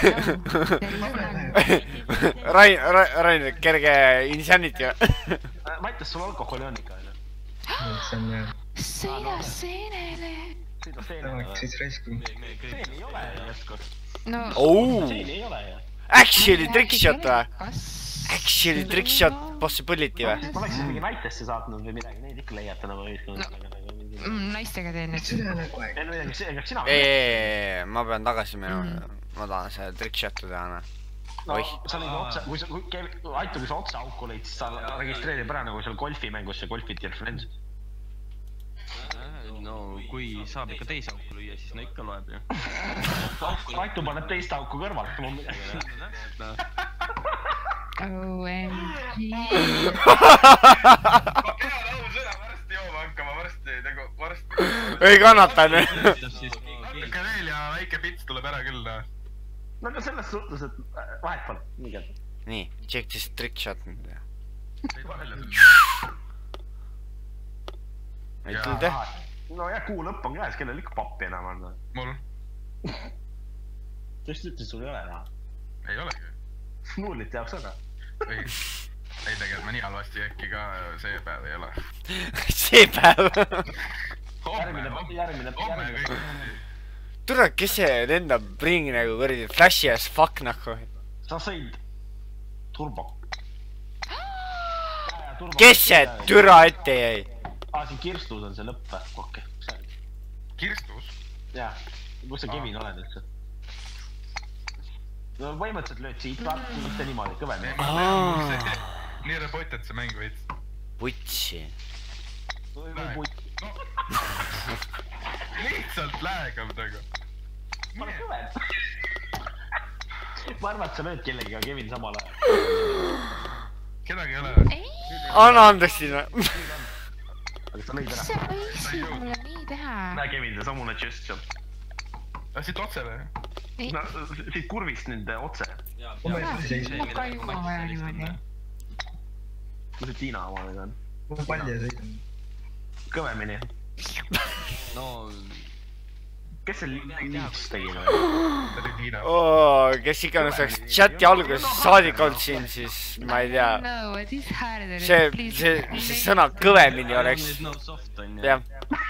no. Rain, kerge insanity või? Mattias, sul alkoholi on ikka, on ju? see on jah. Sõida seenele. Sõida seeni. Siis raisku. Seeni ei ole ju jätkord. No. Seeni ei ole ju. Actually trickshot või? Actually trickshot possibility või? Ma läksin mingi naitesse saatnud või midagi, neid ikka leiate nagu ühiskonnas. Naistega teen nüüd. Südane kohe. Ei, no midagi, sina. Ma pean tagasi minema. Ma tahan seda trickshotu teha, noh. No, sa lõid otsa, kui sa otsa auku lõid, siis sa registreerib ära nagu seal golfimängus ja Golfit ja Friends. No, kui saab ikka teise auku lüüa, siis no ikka loeb ju. Aitu paneb teist auku kõrvalt, mul midagi. OMG. Varsti jooma hakkama, varsti. Ei kannata, noh. Hakka veel ja väike pits tuleb ära küll, noh. No aga selles suhtes, et vahet pole, nii käib. Nii, check this trickshot nüüd. Ei tulnud jah? No jah, kuu lõpp on käes, kellel ikka pappi enam on. Mul? Sa just ütlesid, sul ei ole raha. Ei olegi. Muulite jaoks on. Ei, tegelikult ma nii halvasti äkki ka see päev ei ole. See päev? Järgmine. Tule, kes see lendab ringi nagu kõrdi flashi as fuck nagu? Sa sõid turbo. Kes see türa ette jäi? Siin Kirstus on see lõpp või? Okei. Kirstus? Jah, kus sa Kevin oled üldse? No põhimõtteliselt lööd siit vaat, mitte niimoodi, kõvemini. Nii repotjad see mäng veits. Putsi. Lihtsalt lähegab nagu. Ma olen kõvem. Ma arvan, et sa lööd kellegiga Kevin samal ajal. Kedagi ei ole. Anna andeks sinna. Aga sa lõid ära. Sa võisid mulle nii teha. Näe Kevin, see samune gesture. Siit otse või? No siit kurvist nüüd otse. Ma ka juba vaja niimoodi. Kus see Tiina omadega on? Ma palja sõidan. Kõvemini. No... Kes see liiks tegi või? Kes iganes oleks chati alguses saadik olnud siin, siis ma ei tea. See sõna kõvemini oleks. Jah.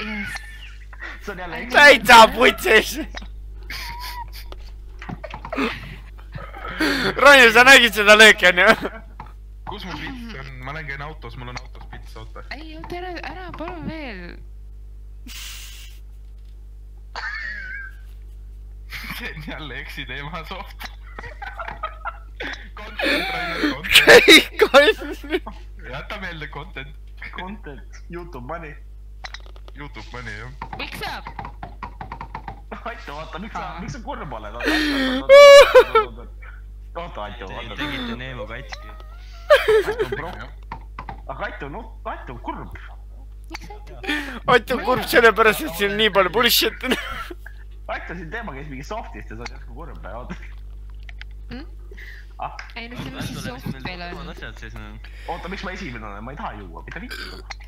Täitsa putsis! Ronju, sa nägid seda lööki, on ju? Kus mu pits on? Ma lähen käin autos, mul on autos pits, oota. Ei, oota ära, palun veel. See on jälle eksiteema soft. Content. Jäta meelde content. Content, YouTube money. YouTube money, jah. Miks saab? Aitu, vaata, miks sa kurb oled? Oota, Aitu, vaata. Tegite Neemo katski. Aga Aitu on kurb. Aitu on kurb sellepärast, et siin on nii palju bullshit. Aitu siin teema käis mingi softist ja sa oled järsku kurb, oota. Ei, no see mis siis soft veel on? Oota, miks ma esimene olen? Ma ei taha juua, mida vittu.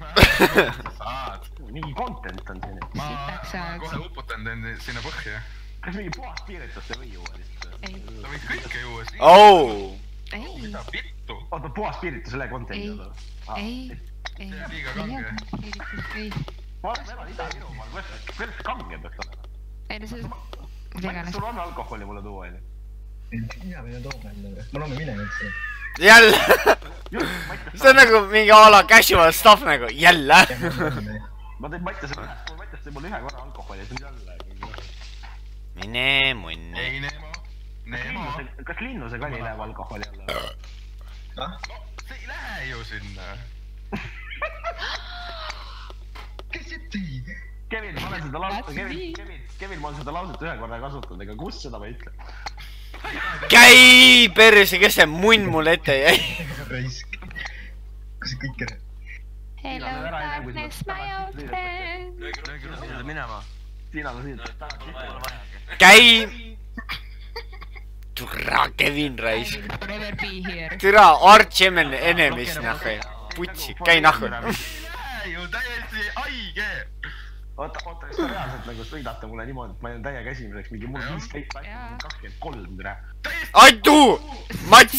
Mingi content on siin. Ma kohe uputan sinna põhja. Kas mingi puhast piiritust ei või juua lihtsalt? Ei. Sa võid kõike juua siin. Ei. Mida vittu? Oota, puhast piiritus üle content. Ei. See on liiga kange. Ma olen Ida-Virumaal, kuidas kange peaks olema? Ei, no see... Sul on alkoholi mulle tuua, on ju? Mina võin tooma endale. Ma loome mine üldse. jälle . see on nagu mingi a la casual stuff nagu jälle . ma tein Mattiase mulle ühe korra alkoholi , see on jälle . mine munni . ei , Neemo . kas Linnuse kali läheb alkoholi alla ? See ei lähe ju sinna . kes see tõi ? Kevin , ma olen seda lauset , Kevin , ma olen seda lauset ühe korra kasutanud , ega kus seda ma ei ütle . käi perse , kes see munn mulle ette jäi . raisk . kus see kõik on ? Hello darkness my old friend . löögi minema . Tiina on siin . käi . türa Kevin raisk . Never be here . türa arch enemies nahku . putsi , käi nahku . ju täiesti haige . oota , kas te reaalselt nagu sõidate mulle niimoodi , et ma jään täiega esimeseks , mingi mul 15 , 23 türa . Aitu , Mats ,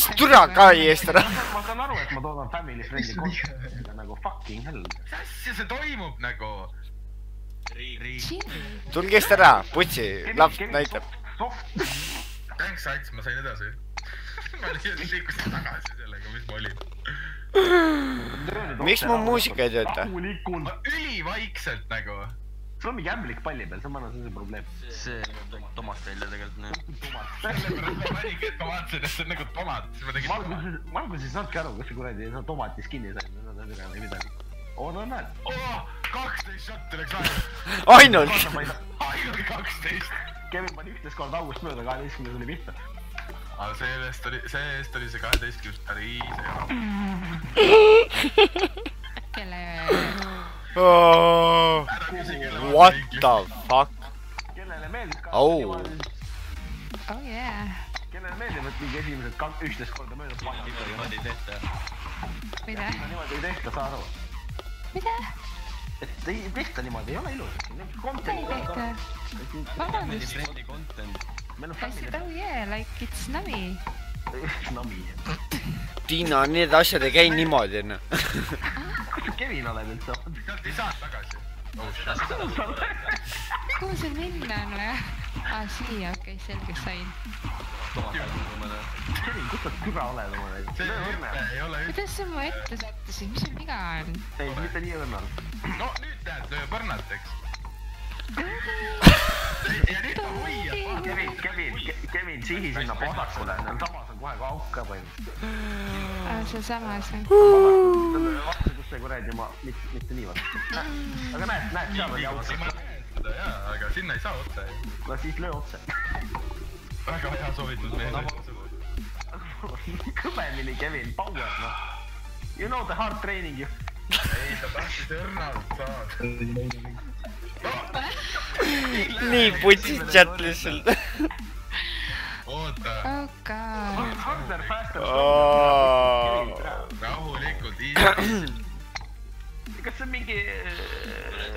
türa ka eest ära . ma saan aru , et ma toodan family friend'i konteksti , nagu fucking hell . mis asja see toimub nagu ? tulge eest ära , putsi , laps näitab . Thanks , Ats , ma sain edasi . ma liikusin tagasi sellega , mis ma olin . miks mu muusika ei tööta ? ülivaikselt nagu . sul on mingi ämblik palli peal , see on see probleem . see toob tomat välja tegelikult , noh . sellepärast ma paningi , et ma vaatasin , et see on nagu tomat , siis ma tegin ma alguses ei saanudki aru , kas see kuradi tomatis kinni sai või midagi . oo , no näed . 12 šotti läks aega . ainult . ainult 12 . Kevin pani 11 korda august mööda , 12 tuli pihta . aga see-eest oli see 12 päris hea . kelle ? What the fuck ? kellele meeldib ka Oh. niimoodi , Oh yeah . kellele meeldib , et mingi esimesed 11 korda mööda panna . niimoodi ei tehta . mida ? niimoodi ei tehta , saa aru . mida ? et ei tehta niimoodi , ei ole ilus . mida ei tehta ? vabandust . Friendly content . meil on I family said oh yeah like it's nami . nami . Tiina , need asjad ei käi niimoodi , onju . kus sa Kevin oled üldse ? sealt ei saa tagasi . kuhu see minna on või ? aa , siia , okei , selge sain . Kevin , kus sa türa oled oma neid ? see ei ole üldse . kuidas sa mu ette sattusid , mis sul viga on ? ei , mitte nii õnnal . no nüüd näed , lööb õrnalt , eks . ja nüüd ta hoiab . Kevin , sihi sinna vasakule , seal samas on kohe ka auk ka põhimõtteliselt . aa , sealsamas või ? vaata , kus see kuradi oma , mitte nii vaata . aga näed , seal oli auk . jaa , aga sinna ei saa otse . no siis löö otse . väga hea soovitus meile . kõvemini , Kevin , power , noh . You know the hard training ju . ei , ta tahtis õrnalt saada . nii putsis chat lihtsalt . oota , oh god . Harder , faster . rahulikult , kas see on mingi , kuule ,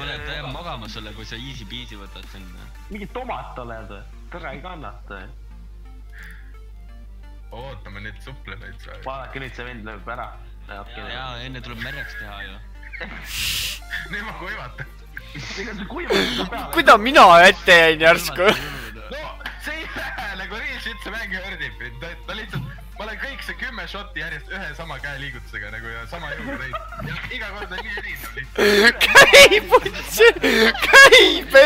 ta jääb magama sulle , kui sa easy peasy võtad sinna . mingi tomat oled või ? tere ei kannata . ootame nüüd supplemeid praegu . vaadake nüüd , see vend lööb ära . jaa , enne tuleb märjaks teha ju . nüüd ma kuivatan . kuida mina ette jäin järsku ? no see ei lähe nagu Reels üldse mängu õrdib mind , ta lihtsalt , ma olen kõik see 10 šotti järjest ühe sama käeliigutusega nagu ja sama jõuga teinud . ja iga kord on nii erinev lihtsalt . käi putsi , käi perse .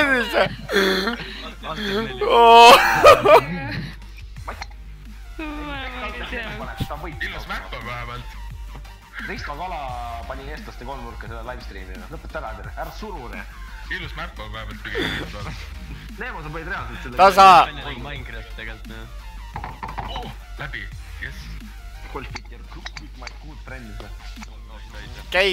ilus mäpp on vähemalt . Risto Kala pani eestlaste kolmnurka selle livestreami , lõpeta ära , ära suru . ilus mäpp on vähemalt kõige . Neemo , sa panid reaalselt selle . tasa . Minecraft tegelikult , noh . läbi , jess . Golfiter , my good friends . käi ,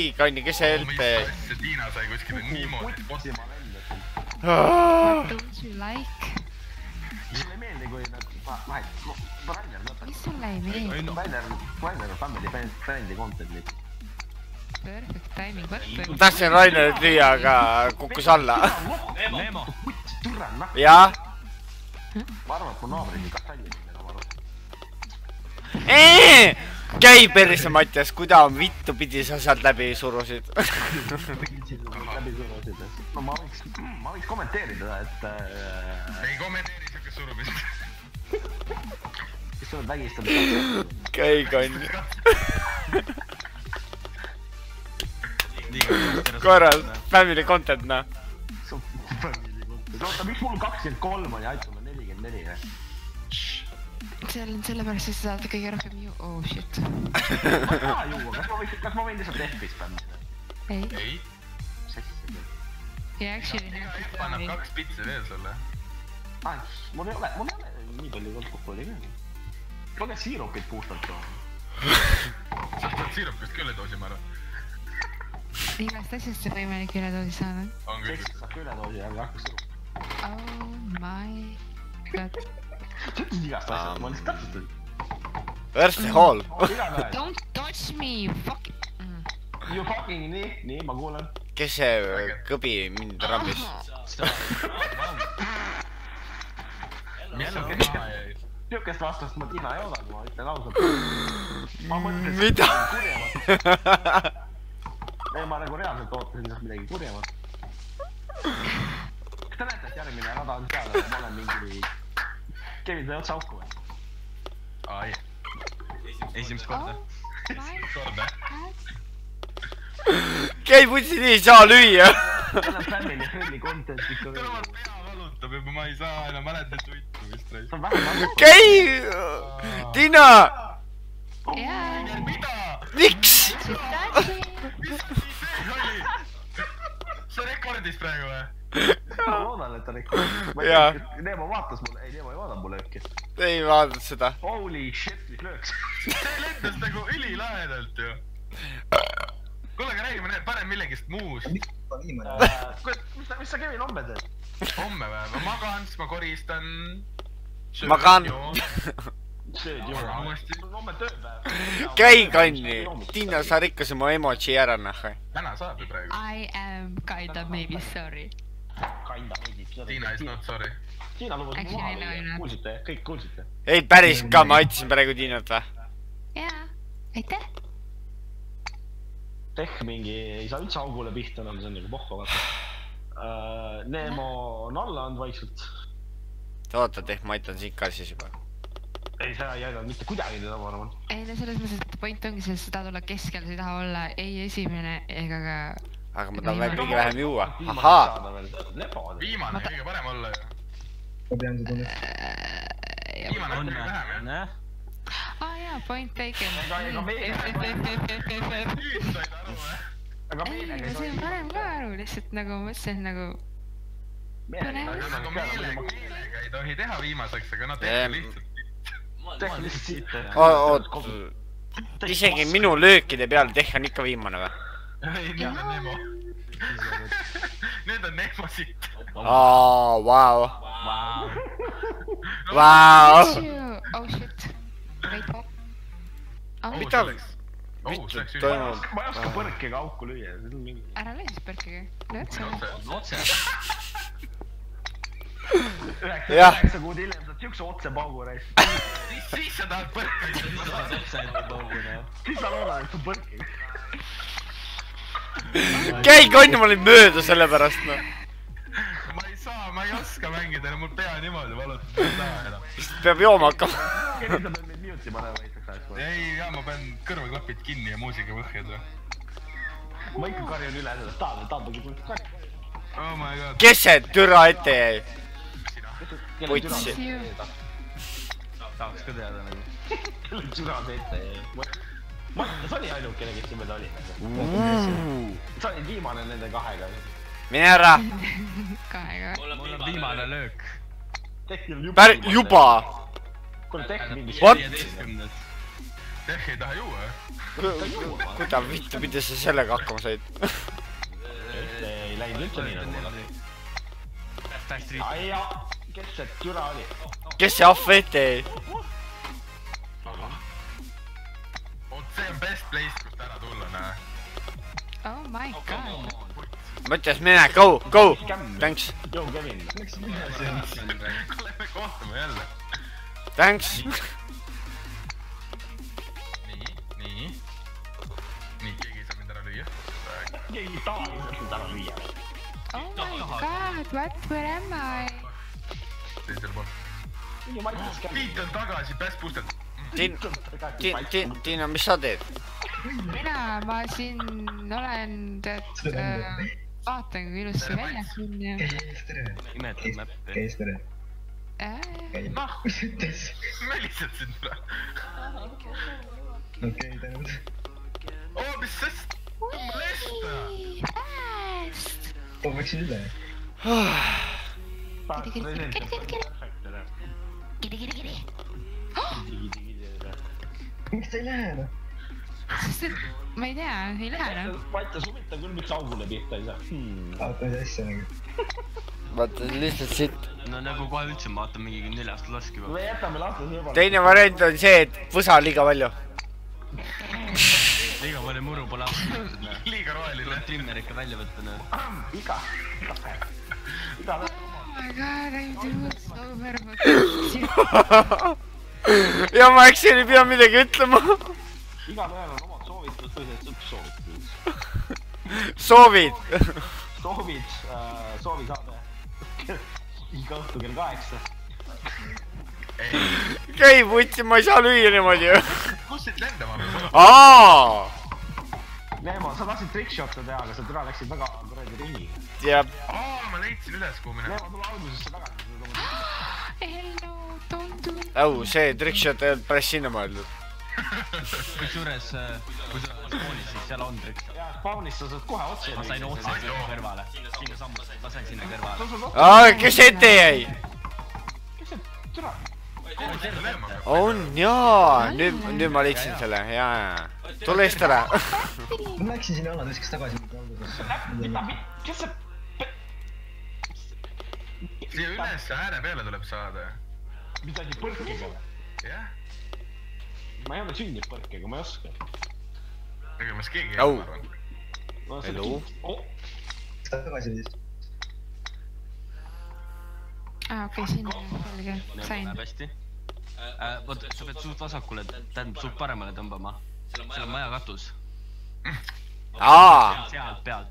kanni , kes see LP ? see Tiina sai kuskile niimoodi putsi ma välja . Don't you like ? mulle ei meeldi , kui nad , vahet , Rainer lõpetab . mis sulle ei meeldi ? Rainer on family friendly content'i . Perfect timing , ma võttu . tahtsin Rainerit lüüa , aga kukkus alla . Neemo . türa , noh . jah . ma arvan , et mu naabrid ei kassalli mind enam aru . käi perse , Mattias , kuida vittu pidi sa sealt läbi surusid ? läbi surusid . no ma võiks kommenteerida , et ei kommenteeri siukest surumist . kes sa oled vägistanud . käikonn . korras , family content noh . oota , miks mul 23 on ja Aitul on 44 ? seal on sellepärast , et sa saad kõige rohkem ju , oh shit . ma ei taha juua , kas ma võin lihtsalt F-is spämmida ? ei , ei , ja actually . iga F annab 2 pitsi veel sulle . mul ei ole nii palju kokku oli ka . ma käin siirupit puustalt tooma . sa saad siirupist küll ei doosi , ma arvan . igast asjast on võimalik üledoosi saada . on küll . Seks saab ka üledoosi , aga hakkas sirup . Oh my god . sa ütlesid igast asjast , ma lihtsalt täpsustasin . Where's the hall ? igatahes , Don't touch me , fuck . you fucking nii , ma kuulen . kes see kõbi mind rammis ? Niukest vastust ma Tiina ei oodanud , ma ütlen ausalt . ma mõtlesin , mida ? ei , ma nagu reaalselt ootasin sealt midagi kurjemat . kas te näete , et järgmine rada on seal , et ma olen mingi... Kevin , sa ei otsa auku või ? ai , esimest korda . korda . käib üldse nii , ei saa lüüa . see on family friendly content ikka . täna mul pea valutab juba , ma ei saa enam mäletada suitumist . see on vähem . käi , Tiina , jaa . mida ? miks ? mis see oli ? see rekordis praegu või ? ma loodan , et ta rekordib . Jaa. Neemo vaatas mulle , ei Neemo ei vaadanud mulle äkki . ei vaadanud seda . Holy shit , mis lööks . see lendas nagu ülilahedalt ju . kuule , aga räägime parem millegist muust . viimane . mis sa Kevin homme teed ? homme või ? ma magan , siis ma koristan . magan . sööd juurde . homme tööpäev . käi kanni , Tiina , sa rikkasid mu emoji ära , nahha . täna saab ju praegu . I am kinda maybe sorry . Kinda meeldib . Tiina is not sorry . Tiina lubas Actually, maha I know lüüa , you're not. kuulsite , kõik kuulsite . ei , päris ka , ma aitasin praegu Tiinat või ? jaa , aitäh . Tehk mingi , ei saa üldse augule pihta enam , see on nagu pohha vaata . Neemo on alla andnud vaikselt . oota , Tehk , ma aitan sind ka siis juba . ei , sa ei aidanud mitte kuidagi teda , ma arvan . ei no selles mõttes , et point ongi selles , sa tahad olla keskel , sa ei taha olla ei esimene ega ka . aga ma tahan kõige vähem juua . ahaa . viimane , kõige parem olla ju . ma pean seda tunnistama . viimane on kõige vähem jah . aa jaa , point taken . nüüd said aru või ? ei , ma sain varem ka aru , lihtsalt nagu mõtlesin nagu . nagu meelega ei tohi teha viimaseks , aga noh , tehke lihtsalt . Tehk lihtsalt siit . oot , isegi minu löökide peal Tehk on ikka viimane või ? ei , nüüd on Nemo . nüüd on Nemo siit . aa , vau . vau . oh shit . wait , what ? mida ? oh , see läks toimub? ma ei oska põrkega auku lüüa , see on mingi . ära löö siis põrkiga . löö otsa . otse . 9 kuud hiljem saad siukse otsepaugu reis . siis sa tahad põrkaid . siis sa loodad , et sul põrkiga . käi konn , ma olin mööda selle pärast , noh . ma ei saa , ma ei oska mängida , mul pea niimoodi valutab , ma ei saa enam . peab jooma hakkama . Kevin , sa pead meid mute'i panema näiteks ajaks või ? ei , jaa , ma pean kõrvaklapid kinni ja muusika põhjad või . ma ikka karjun üle seda , tahadagi karjun . oh my god . kes see türa ette jäi ? Putsi. tahaks ka teada nagu . kelle türa see ette jäi ? Mattias oli ainukene , kes siin veel oli . sa olid viimane nende kahega . mine ära . kahega . mul on viimane löök . juba . kuule , Tehk mingi . What? Tehk ei taha juua või ? kuida vittu , mida sa sellega hakkama said ? ei läinud üldse nii nagu mulle . ai jah , kes see türa oli ? kes see ahv ette jäi ? oot , see on best place , kust ära tulla , näe . oh my god . mõtles , mine , go , go , thanks , Joo , Kevin . kuule , me kohtume jälle . thanks . nii , keegi ei saa mind ära lüüa . keegi tavaliselt on täna lüüa . oh my god , what , where am I ? teisel pool . mingi Mattias käib . Piit on tagasi , pääs pustelt . Tiina, mis sa teed? ma siin olen, vaatan, kui ilusti väljas on ja... Imetab mäppi. Käis tere. Noh, mis ütles? Ma lihtsalt sind üle. Okei, tänud. Mis sest? Lesta! Läksin üle. Miks ta ei lähe, noh? Sest et, ma ei tea, ei lähe, noh. Vaata, suvitav küll, miks augule pihta ei saa. Vaata, mis asja nagu. Vaata, lihtsalt siit. No nagu kohe üldse ma vaatan mingi 4 lask juba. Me jätame lahti juba. Teine variant on see, et võsa liiga palju. Liiga palju muru pole aastatud. Liiga roheline. Tuleb trimmer ikka välja võtta. Iga Oh my god, I do so very much. Ja ma äkki ei pea midagi ütlema. Igal ühel on omad soovitud, põhiliselt soovitud. Soovid. Soovi saada. Iga õhtu kell 8. Käi putsi, ma ei saa lüüa niimoodi. Kus siit lendama? Neemo, sa tahtsid trickshot'e teha, aga sa täna läksid väga kuradi ringi. Jep. Ma leidsin üles, kuhu minna. Neemo, tule algusesse tagasi. Hello, don't do it. See trickshot ei olnud päris sinna mõeldud. Kusjuures, kui sa spawnis, siis seal on trickshot. Jaa, spawnis sa saad kohe otse. Ma sain otse kõrvale. Sinna sammust, ma sain sinna kõrvale. Kes ette jäi? Kes see türa? On jaa, nüüd ma leidsin selle, jaa. Tule eest ära. Ma läksin sinna alla, tõskas tagasi. Kes see? Siia üles ääre peale tuleb saada. Midagi põrkiga või? Jah. Ma ei ole sündinud põrkiga, ma ei oska. Ega mas keegi ei Au. arvan. Hello. Tagasi vist. Okei, sinna, selge, sain. Läheb hästi. Võt, sa pead suht vasakule, tähendab suht paremale tõmbama. Seal on maja katus. Sealt pealt.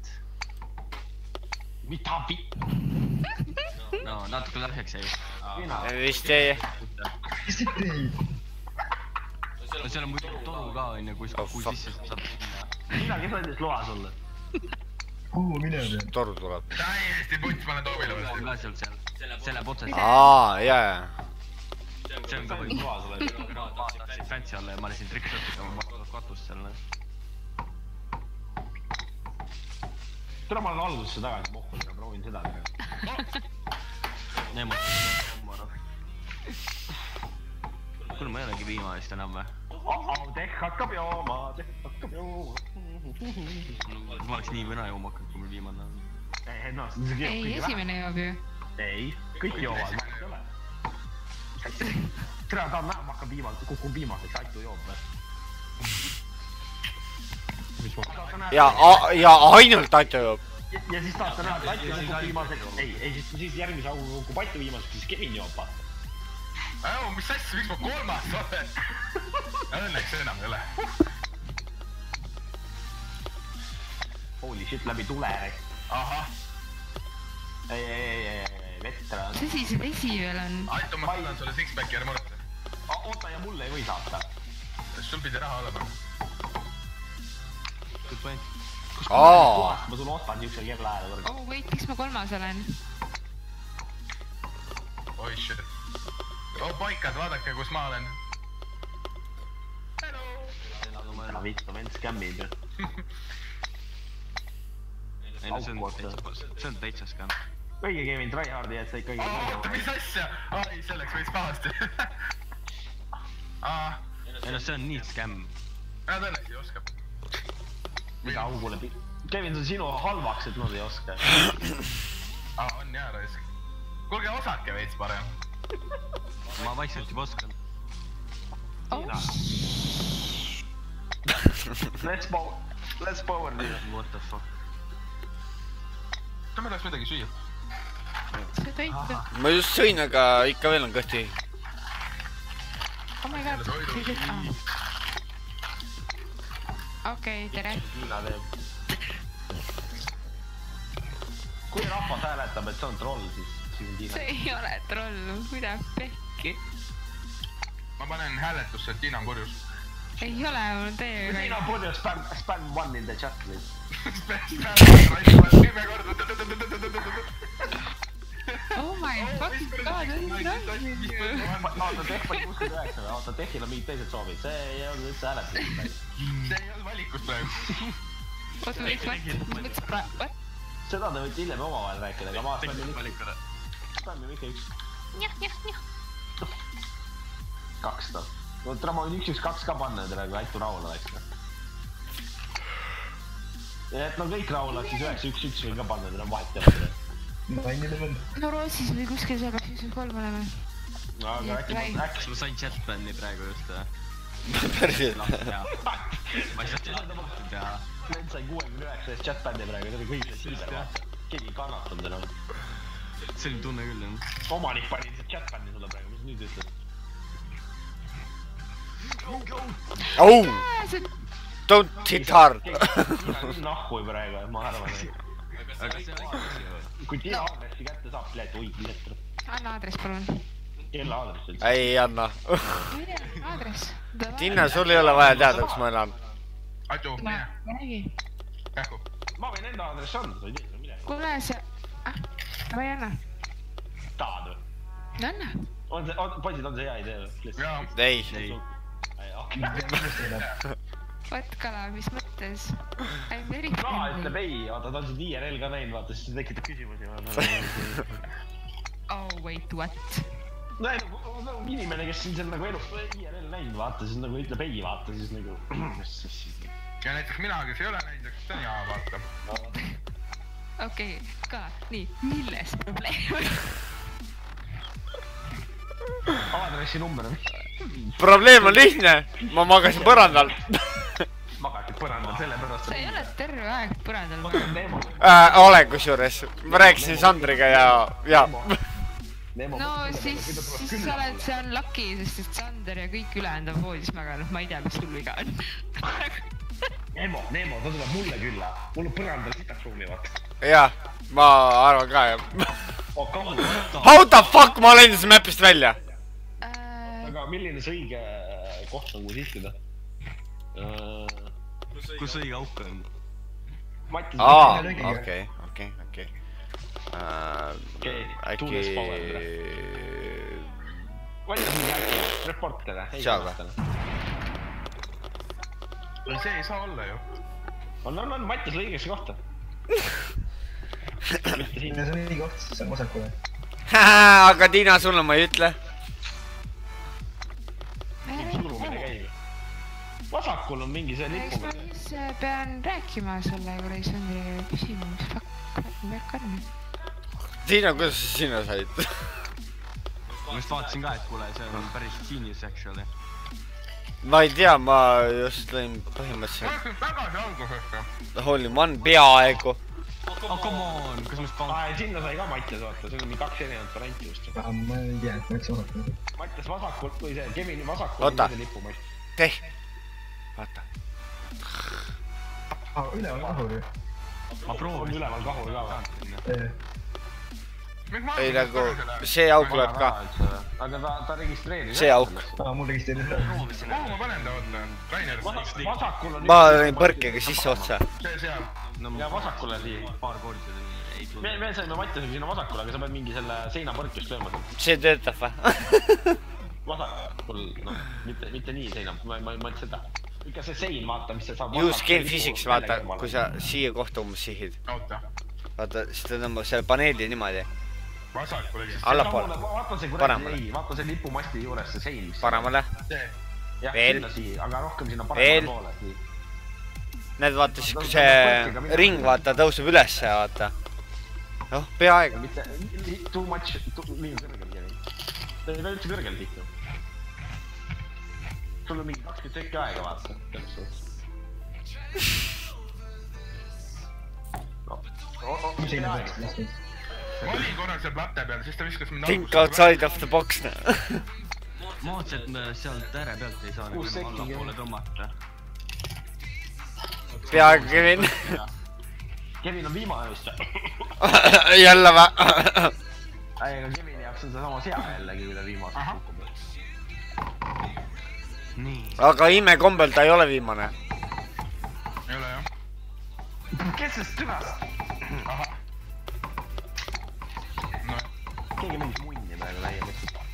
Mida vitt? No, natuke lahjaks jäi. Vist jäi. Mis sa teed? No seal on muidu toru ka, on ju, kuskil kui sisse saab minna. Mina, kes andis loa sulle? Kuhu mine pead? Toru tuleb. Täiesti puts, ma olen Toomile On vastu. ka sealt seal. See läheb otse. Jaa. See on ka või loa sulle. Läksid fancy alla ja ma olisin trickshot'iga, ma katust seal. Tule ma olen algusesse tagasi pohkuliga, proovin seda teha. Neemo. Kuule, ma ei olegi viimast enam või? Tehk hakkab jooma. Ma oleks nii võna jooma hakanud, kui meil viimane on. Ei, esimene joob ju. Ei, kõik joovad, ma ei ole. Tere, ta on näha, ma hakkan kukun viimaseks, Aitu joob või? Ja ainult Aitu joob. Ja siis tahate näha, et Aitu kukub viimaseks. Ei, siis järgmise augu kukub Aitu viimaseks, siis Kevin joob vaata. Mis asja, miks ma kolmas olen? Õnneks enam ei ole. Holy shit, läbi tule. Ahah. Ei, vetra. See siis vesi veel on. Aitu, ma annan sulle six-packi, ära muretse. Oota, ja mulle ei või saata. Sul pidi raha olema. Kus ma sulle ostan niisuguse kella ajal võrgu? Oh wait, miks ma kolmas olen? Oi shit. Poikad, vaadake, kus ma olen. Ära vittu, vend skämmib ju. Ei no see on täitsa skämm. Kõige Kevin tryhardi, et sa ikkagi... Oota, mis asja? Ai, selleks võiks pahasti. Ei no see on nii skämm. Tõenäoliselt ei oska. Mida augule pi... Kevin, see on sinu halvaks, et nad ei oska. On jaa, raisk. Kuulge, osake veits parem. Ma vaikselt juba oskan. Let's power nii. What the fuck? Kas meil oleks midagi süüa? See toitu. Ma just sõin, aga ikka veel on kõhti. Oh my god, see kõik on. Okei, tere. Kui rahvas hääletab, et see on troll, siis on Tiina. See ei ole troll, mida pekki. ma panen hääletusse, et Tiina on purjus. ei ole, mul on teiega. Kui Tiina on purjus, spam one in the chat, please. Oh my fucking god, Oota, Tehv oli 69 või? Oota, Tehvil on mingid teised soovid, see ei olnud üldse hääletus. See ei olnud valikus praegu. oota, miks praegu? Seda te võite hiljem omavahel rääkida, aga ma spämmime ikka üks. Kaks ta. Tere, ma võin 1-1-2 ka panna nüüd praegu, Aitu rahul oleks. Ja et no kõik rahul oleks, siis 9-1-1 võin ka panna, nüüd on vahet teha. no Rootsis või kuskil seal 2-3 oleme. No aga äkki ma sain chatband'i praegu just. Päriselt. Ma ei saa chatband'i teha. Need sai 69 eest chatband'i praegu, see oli kõik siider vaata. Keegi ei kannatanud enam. See oli tunne küll, jah. Omanik pani lihtsalt chatband'i sulle praegu, mis nüüd ütled? Oh! Don't hit hard! Nahkui praegu, ma arvan, et... Aga see on kui Tiina aadressi kätte saab, lähed oid lisetru. Anna aadress, palun. Kelle aadress üldse? Ei anna. Aadress. Tiina, sul ei ole vaja teada, kus ma elan. Atu, mine. Räägi. Kähku. Ma võin enda aadressi anda, sa ei tea midagi. Kuule, see... ma ei anna. Tahad või? No anna. Poisid, on see hea idee või? Jaa. Ei. What kala, mis mõttes? I'm very Kaa friendly. ütleb ei, vaata ta on siin IRL ka näinud, vaata siis see tekitab küsimusi. Oh wait, what? No ei, nagu inimene, kes siin nagu elus IRL näinud, vaata siis nagu ütleb ei, vaata siis nagu... Ja näiteks mina, kes ei ole näinud, eks ta on jaa, vaata. Okei, ka, nii, milles probleem? Aadressi number on... Probleem on lihtne. Ma magasin põrandal. Magasid põrandal, sellepärast... sa ei ole terve aeg põrandal. Nemo. Olen kusjuures. Ma rääkisin Sandriga ja... No siis sa oled, see on lucky, sest et Sander ja kõik ülejäänud on voodis maganud, ma ei tea, mis sul viga on. Nemo, ta tuleb mulle külla. Mul on põrandal sitaks ruumi, vaata. Jah, ma arvan ka, jah. Oh, kamu. How the fuck ma olen siis mapist välja? Aga milline see õige koht on, kus istuda? kus õige auk on? Okei. Äkki... Valida mingi äkki, reportere. Seal või? See ei saa olla ju. On, Mattias lõigesse kohta. See on õige koht, see on vasakule. Aga Tiina, sulle ma ei ütle. Surumine käib. Vasakul on mingi see Eks ma lipu. siis pean rääkima selle kuradi Sandriga küsima, mis fuck on. Tiina, kuidas sa sinna said? Ma just vaatasin ka, et kuule, see on päris genius actually. Ma ei tea, ma just lõin põhimõtteliselt... Ma läksin tagasi algusesse. Holy man, peaaegu. Oh, come on, kas ma spawn... Sinna sai ka Mattias vaata, see on mingi 2 erinevat varianti just. Ma ei tea, et ma ütlesin vasakule. Mattias vasakult või see, Kevin vasakul Oota. on see lipumast. Teh. Vaata. Üleval kahur ju. Ma On proovin. üleval kahur ka või? Ei nagu, see auk tuleb ka. Aga ta registreeris. See auk. Mul registreeris üle. Kuhu ma panen ta, oota? Rainer. Vasakul on... Ma lõin põrkega sisse otsa. See seal. Ja vasakule siia. Paar korda ei tulnud. Me saime Mattiasega sinna vasakule, aga sa pead mingi selle seinapõrkust lööma. See töötab või? Vasakul, noh, mitte nii seina, ma mõtlen seda. Ikka see sein, vaata, mis see saab... Use game physics, vaata, kui sa siia kohta umbes sihid. Oota. Vaata, siis ta tõmbab selle paneeli niimoodi. Vasakule siis. Allapoole. Vaata see Paremale. vaata see lipumasti juures see sein. Paremale. See. Jah, Veel. sinna siia, aga rohkem sinna Veel. paremale poole. Need vaata siis, kui see ring vaata tõuseb ülesse, vaata. Noh, peaaegu. Mitte, too much, liiga kõrgel käib. Ta ei pea üldse kõrgel tihti. Sul on mingi 20 tükki aega, vaata. Ma olin korral seal platte peal, siis ta viskas mind Think outside of the box. Ma mõtlesin, et me sealt ääre pealt ei saa nagu allapoole tõmmata. Peaaegu Kevin. Kevin on viimane vist. Jälle vä? Aga Kevini jaoks on see sama sea jällegi, mida viimast kukub. aga imekombel ta ei ole viimane. Ei ole jah. Kes sest tüvast? Ahah. No. Keegi mingit munni praegu täiega.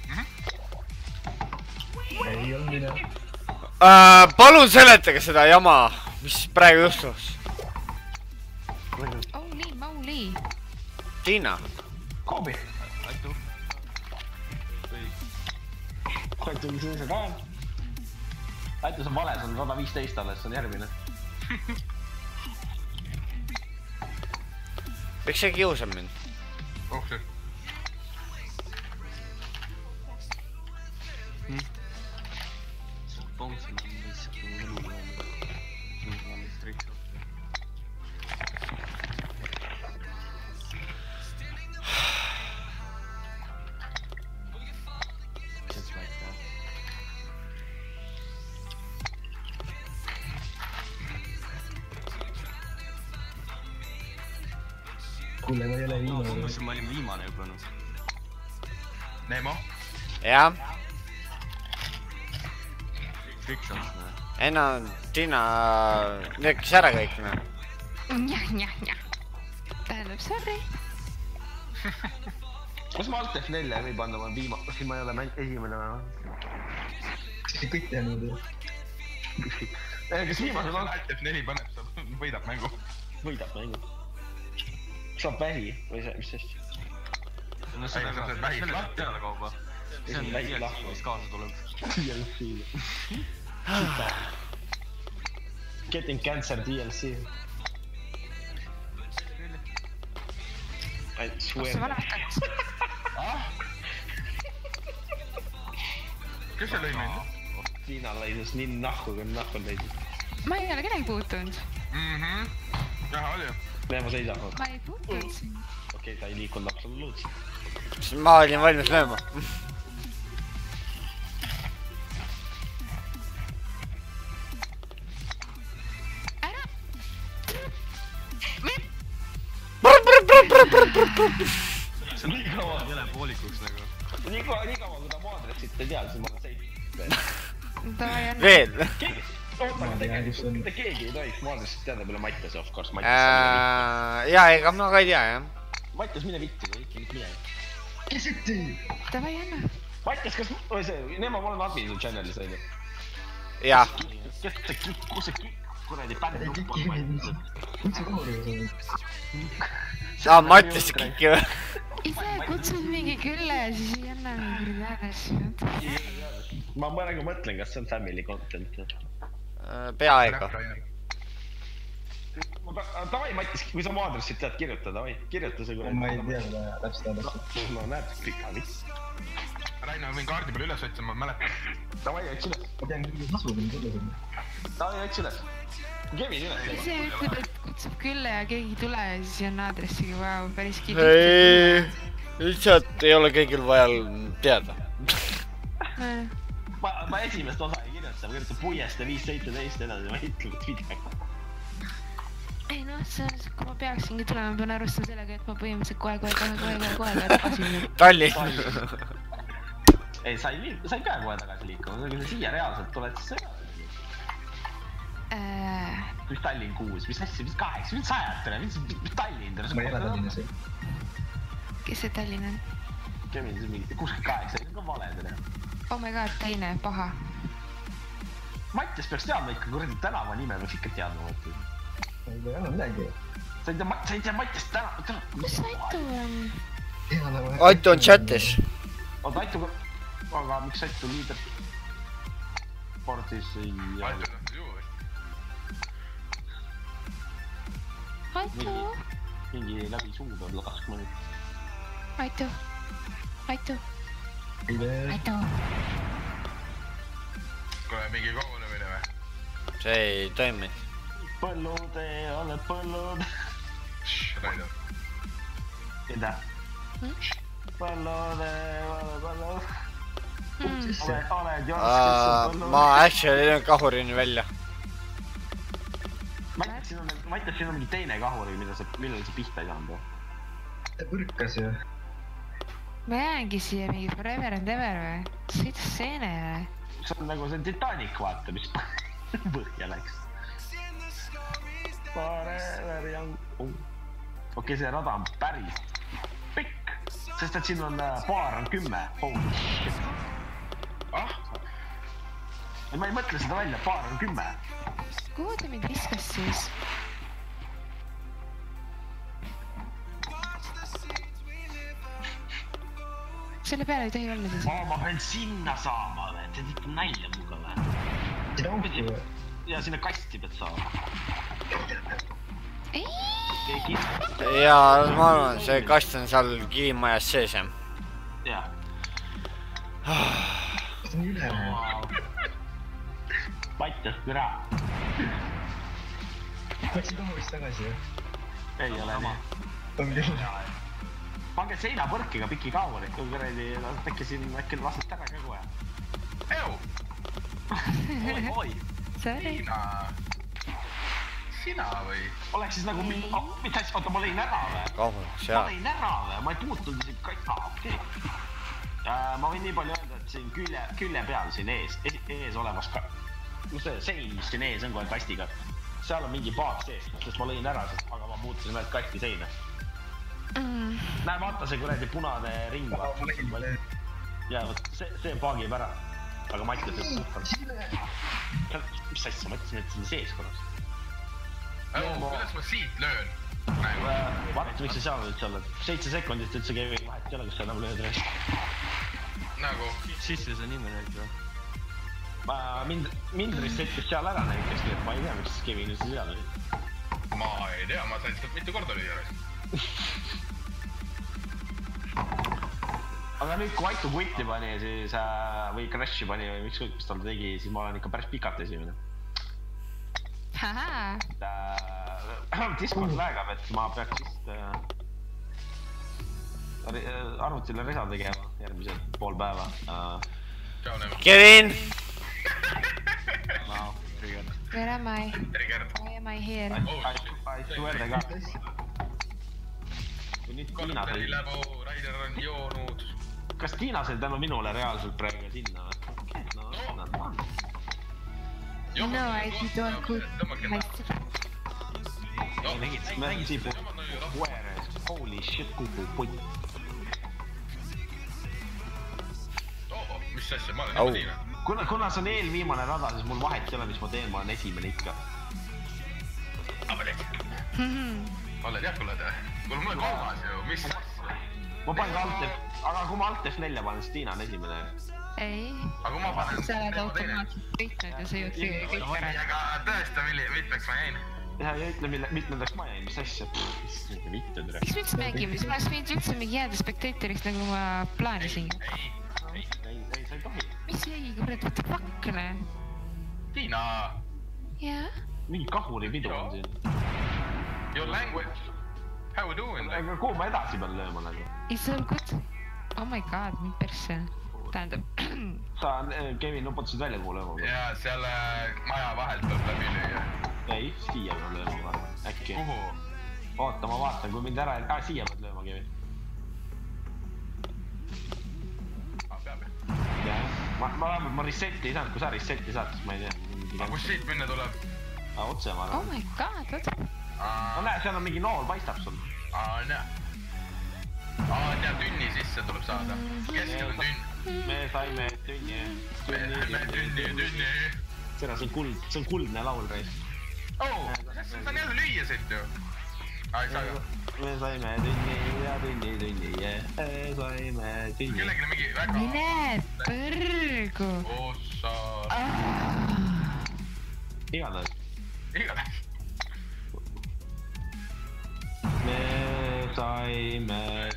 Ei olnud mina. Palun seletage seda jama, mis praegu juhtus. Mauli. Tiina. Koobi. Aitu. Aitu, mis see ka on? Aitu, see on vale, see on 115 alles, see on järgmine. Miks see kiusab mind? Oh see. Bounce'in on lihtsalt Kuule, ma ei ole viimane. ma olin viimane juba noh. Nemo? Jah. Kõik saaks noh. Ei no, Tiina nekkis ära kõik noh. Jah. Tähendab, sorry. Kas ma alt F4 või panna, ma olen viimane, siin ma ei ole esimene või? Kas kõik teanud ju? Kas viimased on? Alt F4 paneb, sa võidab mängu. Võidab mängu. Saab vähi või see, mis sest? No seda ka, selle saab teada kauba. See on DLC, mis kaasa tuleb. DLC. Getting cancer DLC. I swear. Kas sa valetad? Kes see lõi meid? Tiina laisus nii nahku, kui nahku on leidnud. Ma ei ole kedagi puutunud. Jah, oli ju. Leemo seisab. Ma ei puutunud sind. Okei, ta ei liikunud absoluutselt. Ma olin valmis lööma. Ära! See on nii kaua, et jääb poolikuks nagu. Nii kaua, kui ta maadressit ei tea, siis ma olen seisnud. Davai, Anna. Veel. Oota, mitte keegi ei tohiks maadressit teada peale Mattias, of course. Jaa, ega ma ka ei tea jah. Mattias, mine vittu, ikka mitte midagi. Kes ütti? Davai, Anna. Mattias, kas, või see, Neema, ma olen admin su channel'is, on ju? Jah. Kes see kikk, kus see kikk, kuradi bänd Ei, nupp kikk on ei Mattias? Mis see kohuriga sa oled? Mattias kikki või? Ise kutsud mingi külla ja siis ei anna mingi teadasi. Ma praegu mõtlen, kas see on family content. Peaaegu. Davai, Mattis, kui sa oma aadressit tead kirjutada, vai? Kirjuta see kuradi. Ma ei tea seda täpselt adressi. No näed, pika viss. Raino, ma võin kaardi peale üles otsa, ma mäletan. Davai, otsi üles. Ma tean, kuidas asumine tuleb. Davai, otsi üles. Kevin üles. Ise ütleb, et kutsub külla ja keegi ei tule ja siis on aadressiga, vau, päris kivi. ei, lihtsalt ei ole kõigil vaja teada. Ma esimest osa ei kirjuta, ma kirjutan puiest ja 517 edasi, ma ei ütle midagi. Ei noh, kui ma peaksingi tulema, ma pean arvestama sellega, et ma põhimõtteliselt kohe tagasi minna. Tallinn. Ei, sa ei pea kohe tagasi liikuma, kui sa siia reaalselt tuled, siis sa ei pea. Mis Tallinn 6, mis asja, mis 8, mis 100, mis Tallinn? Ma ei ole Tallinnas ju. Kes see Tallinn on? Kevin, see on mingi 68, see on ka vale selle. Oh my god, teine, paha. Mattias peaks teadma ikka, kuradi tänava nime peaks ikka teadma. Ei ole midagi. Sa ei tea Mattias tänava. Kus Aitu on? Aitu on chatis. Oota, Aitu, aga miks Aitu liider? Spordis ei ole. Aitu on juur. Aitu? Mingi läbi suu peab laskma nüüd. Aitu? Aitu? Aitu? Kuule, mingi kogunemine või? See ei toimi. Põllude, ole põllud. Raino. Keda? Põllude, ole põllud. Oled Jons, kes on põllud. Ma actually lõin kahurini välja. Mattias, siin on mingi teine kahuri, millele sa pihta ei saanud. Ta põrkas ju. ma jäängi siia mingi forever and ever või? Sõida seenele. see on nagu see Titanic, vaata, mis põhja läks. Forever young. Okei, see rada on päris pikk, sest et siin on baar on 10. Holy shit. Ma ei mõtle seda välja, baar on 10. Kuhu ta mind viskas siis? Selle peale ei tohi olla siis. Ma pean sinna saama, te teete nalja muga või? Seda ongi või? Ja sinna kasti pead saama. ja ma arvan, see kast on seal kivimajas sees, jah. Jah. See on üle. Paitas küra. Läksid taha vist tagasi, jah? Ei ole nii. On küll. Pange seinapõrkiga piki kaurit, kui kuradi äkki siin lased ära ka kohe. Ew! Oi! Sorry. Sina või? Oleks siis nagu mis asja, oota, ma lõin ära või? Kaubandus, Ma jaa. lõin ära või? Ma ei puutunud isegi kaita, okei. Ma võin nii palju öelda, et siin külje peal siin ees olevas sein, mis siin ees on kohe kastiga. Seal on mingi paak sees, sest ma lõin ära, aga ma puutusin veel kasti seina. Näe, vaata see kuradi punane ring. Ja võt, see paagib ära. Aga ma ütlen, et puhkal. Mis asja, ma ütlesin, et siin sees korras. Kuidas ma siit löön? Vaata, miks see seal üldse olla. 7 sekundit üldse keegi vahet ei ole, kus sa enam lööd rest. Nagu? Sisse see nime nüüd või? Mind resettis seal ära näiteks, nii et ma ei tea, miks Kevin üldse seal oli. Ma ei tea, ma sain sealt mitu korda lüüa. Aga nüüd, kui Aitu kutti pani siis, või Crashi pani või ükskõik, mis tal tegi, siis ma olen ikka päris pikalt esimene. Discord läägab, et ma peaks vist arvutile resa tegema järgmised pool päeva. Kevin! Where am I? Triggered. Why am I here? I swear to God. Kui nüüd Tiina Korteri sai... läbu, Raider on joonud. Kas Tiina sai tänu minule reaalselt praegu sinna või? Okei, no nad on. No, I don't cook myself. Mängid siin pueres. Holy shit, kuhu putt. Mis asja, ma olen juba Tiina. Kuna see on eelviimane rada, siis mul vahet ei ole, mis ma teen, ma olen esimene ikka. Oled jah, kuule te? Kuule, mul on kolmas ju, mis asja? Ma panen ka Alt-F, aga kui ma Alt-F4 panen, siis Tiina on esimene. Ei. Aga kui ma panen... Sa oled automaatselt võitnud ja sa jõud kõik ära. Aga tõesta, mitmeks ma jäin? Ja ütle, mitmendaks ma jäin, mis asja? Mis vittu tere. Miks me üldse mängime? Ma oleks võinud üldse mingi jääda spektatoriks, nagu ma plaanisin. Ei, sa ei tohi. Mis jäi, kurat, what the fuck, ne? Tiina! Jaa? Mingi kahuri pidu on siin. Your language. How you doing? Aga kuhu ma edasi pean lööma nagu? It's all good. Oh my god, mind persse. Tähendab. Sa, Kevin, nuputasid välja kuhu lööma? Ja seal maja vahelt tuleb läbi lüüa. Ei, siia pean lööma, äkki. Kuhu? Oota, ma vaatan, kui mind ära... siia pead lööma, Kevin. Peab. Ma resetti ei saanud, kui sa resetti saad, siis ma ei tea. Aga kus siit minna tuleb? Otse, ma Oh arvan. my god, what? No näe, seal on mingi nool, paistab sul. Näe. Ja tünni sisse tuleb saada. Keskel on tünn. Me saime tünni. Seda, see on kuldne laul, reis. See on jälle lüüa siit ju. Ei saa ju. Me saime tünni ja tünni, me saime tünni. Kellegi mingi väga... Mine põrgu. Ossa. Igatahes. Igatahes. Me saime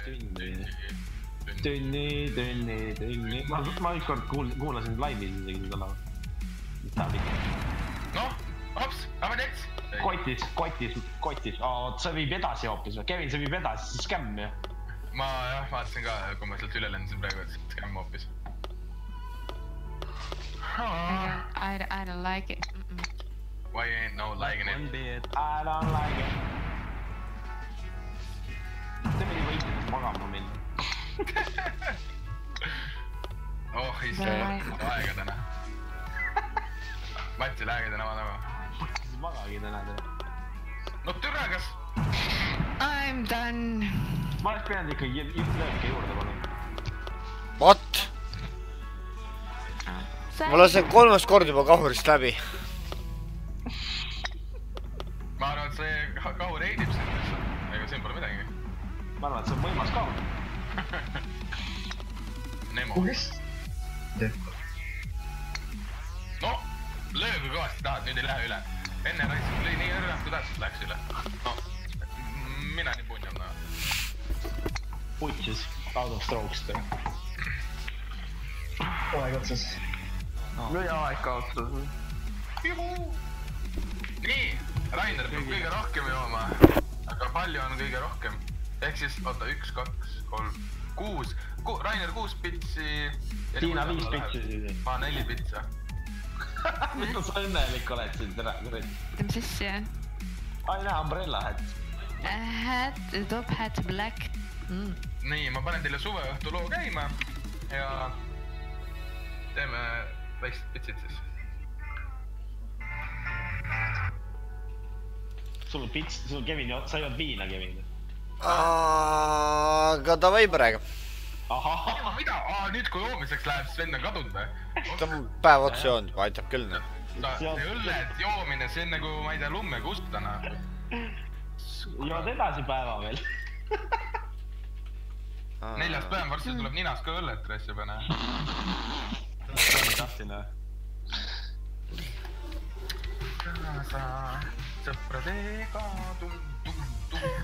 tünni. Ma ükskord kuulasin laivis isegi seda laulu. Mis ta pikk? Noh, hops, aga tets. Kotis. See viib edasi hoopis või? Kevin, see viib edasi, see skämm ju. Ma jah, vaatasin ka, kui ma sealt üle lendasin praegu, et skämm hoopis. I don't like it. Why ain't no liking it? I don't like it. See pidi võitledes magama minna. issand, aega täna. Matsi lähegi täna taga. Siis magagi täna täna. No türa, kas? I'm done. Ma oleks pidanud ikkagi lõõke juurde palun. What? Ma lasen 3. kord juba kahurist läbi. Ma arvan, et see kahur heidib sind lihtsalt. Ega siin pole midagi. Ma arvan, et see on võimas kahur. Nemo. Kuulest? No, löö kui kõvasti tahad, nüüd ei lähe üle. Enne raisib, lõi nii ära, kui täpselt läks üle. No, mina nii punjam näha. Putsis, out of strokes teha. Aeg otsas. No ja aeg kaotada. Nii, Rainer peab kõige rohkem jooma. Aga palju on kõige rohkem? Ehk siis, oota, 1, 2, 3, 6. Rainer 6 pitsi. Tiina 5 pitsi siis. Ma 4 pitsa. Mida sa õnnelik oled siin täna? Mis asja? Ai näe, umbrella hat. Hat, top hat, black. Nii, ma panen teile suveõhtu loo käima. Ja teeme väiksed pitsid siis. Sul on pits, sul on Kevin, sa jood viina, Kevin. Aga davai praegu. Ahah. Mida? Nüüd kui joomiseks läheb, siis vend on kadunud või? Ta on päev otsa joonud, aitab küll. See õlled joomine, see on nagu, ma ei tea, lummega ustana. Jood edasi päeva veel. 4. päev, varsti tuleb ninast ka õllet rassi pane. Nii tahtsin või? Sõpradega tum-tum-tum.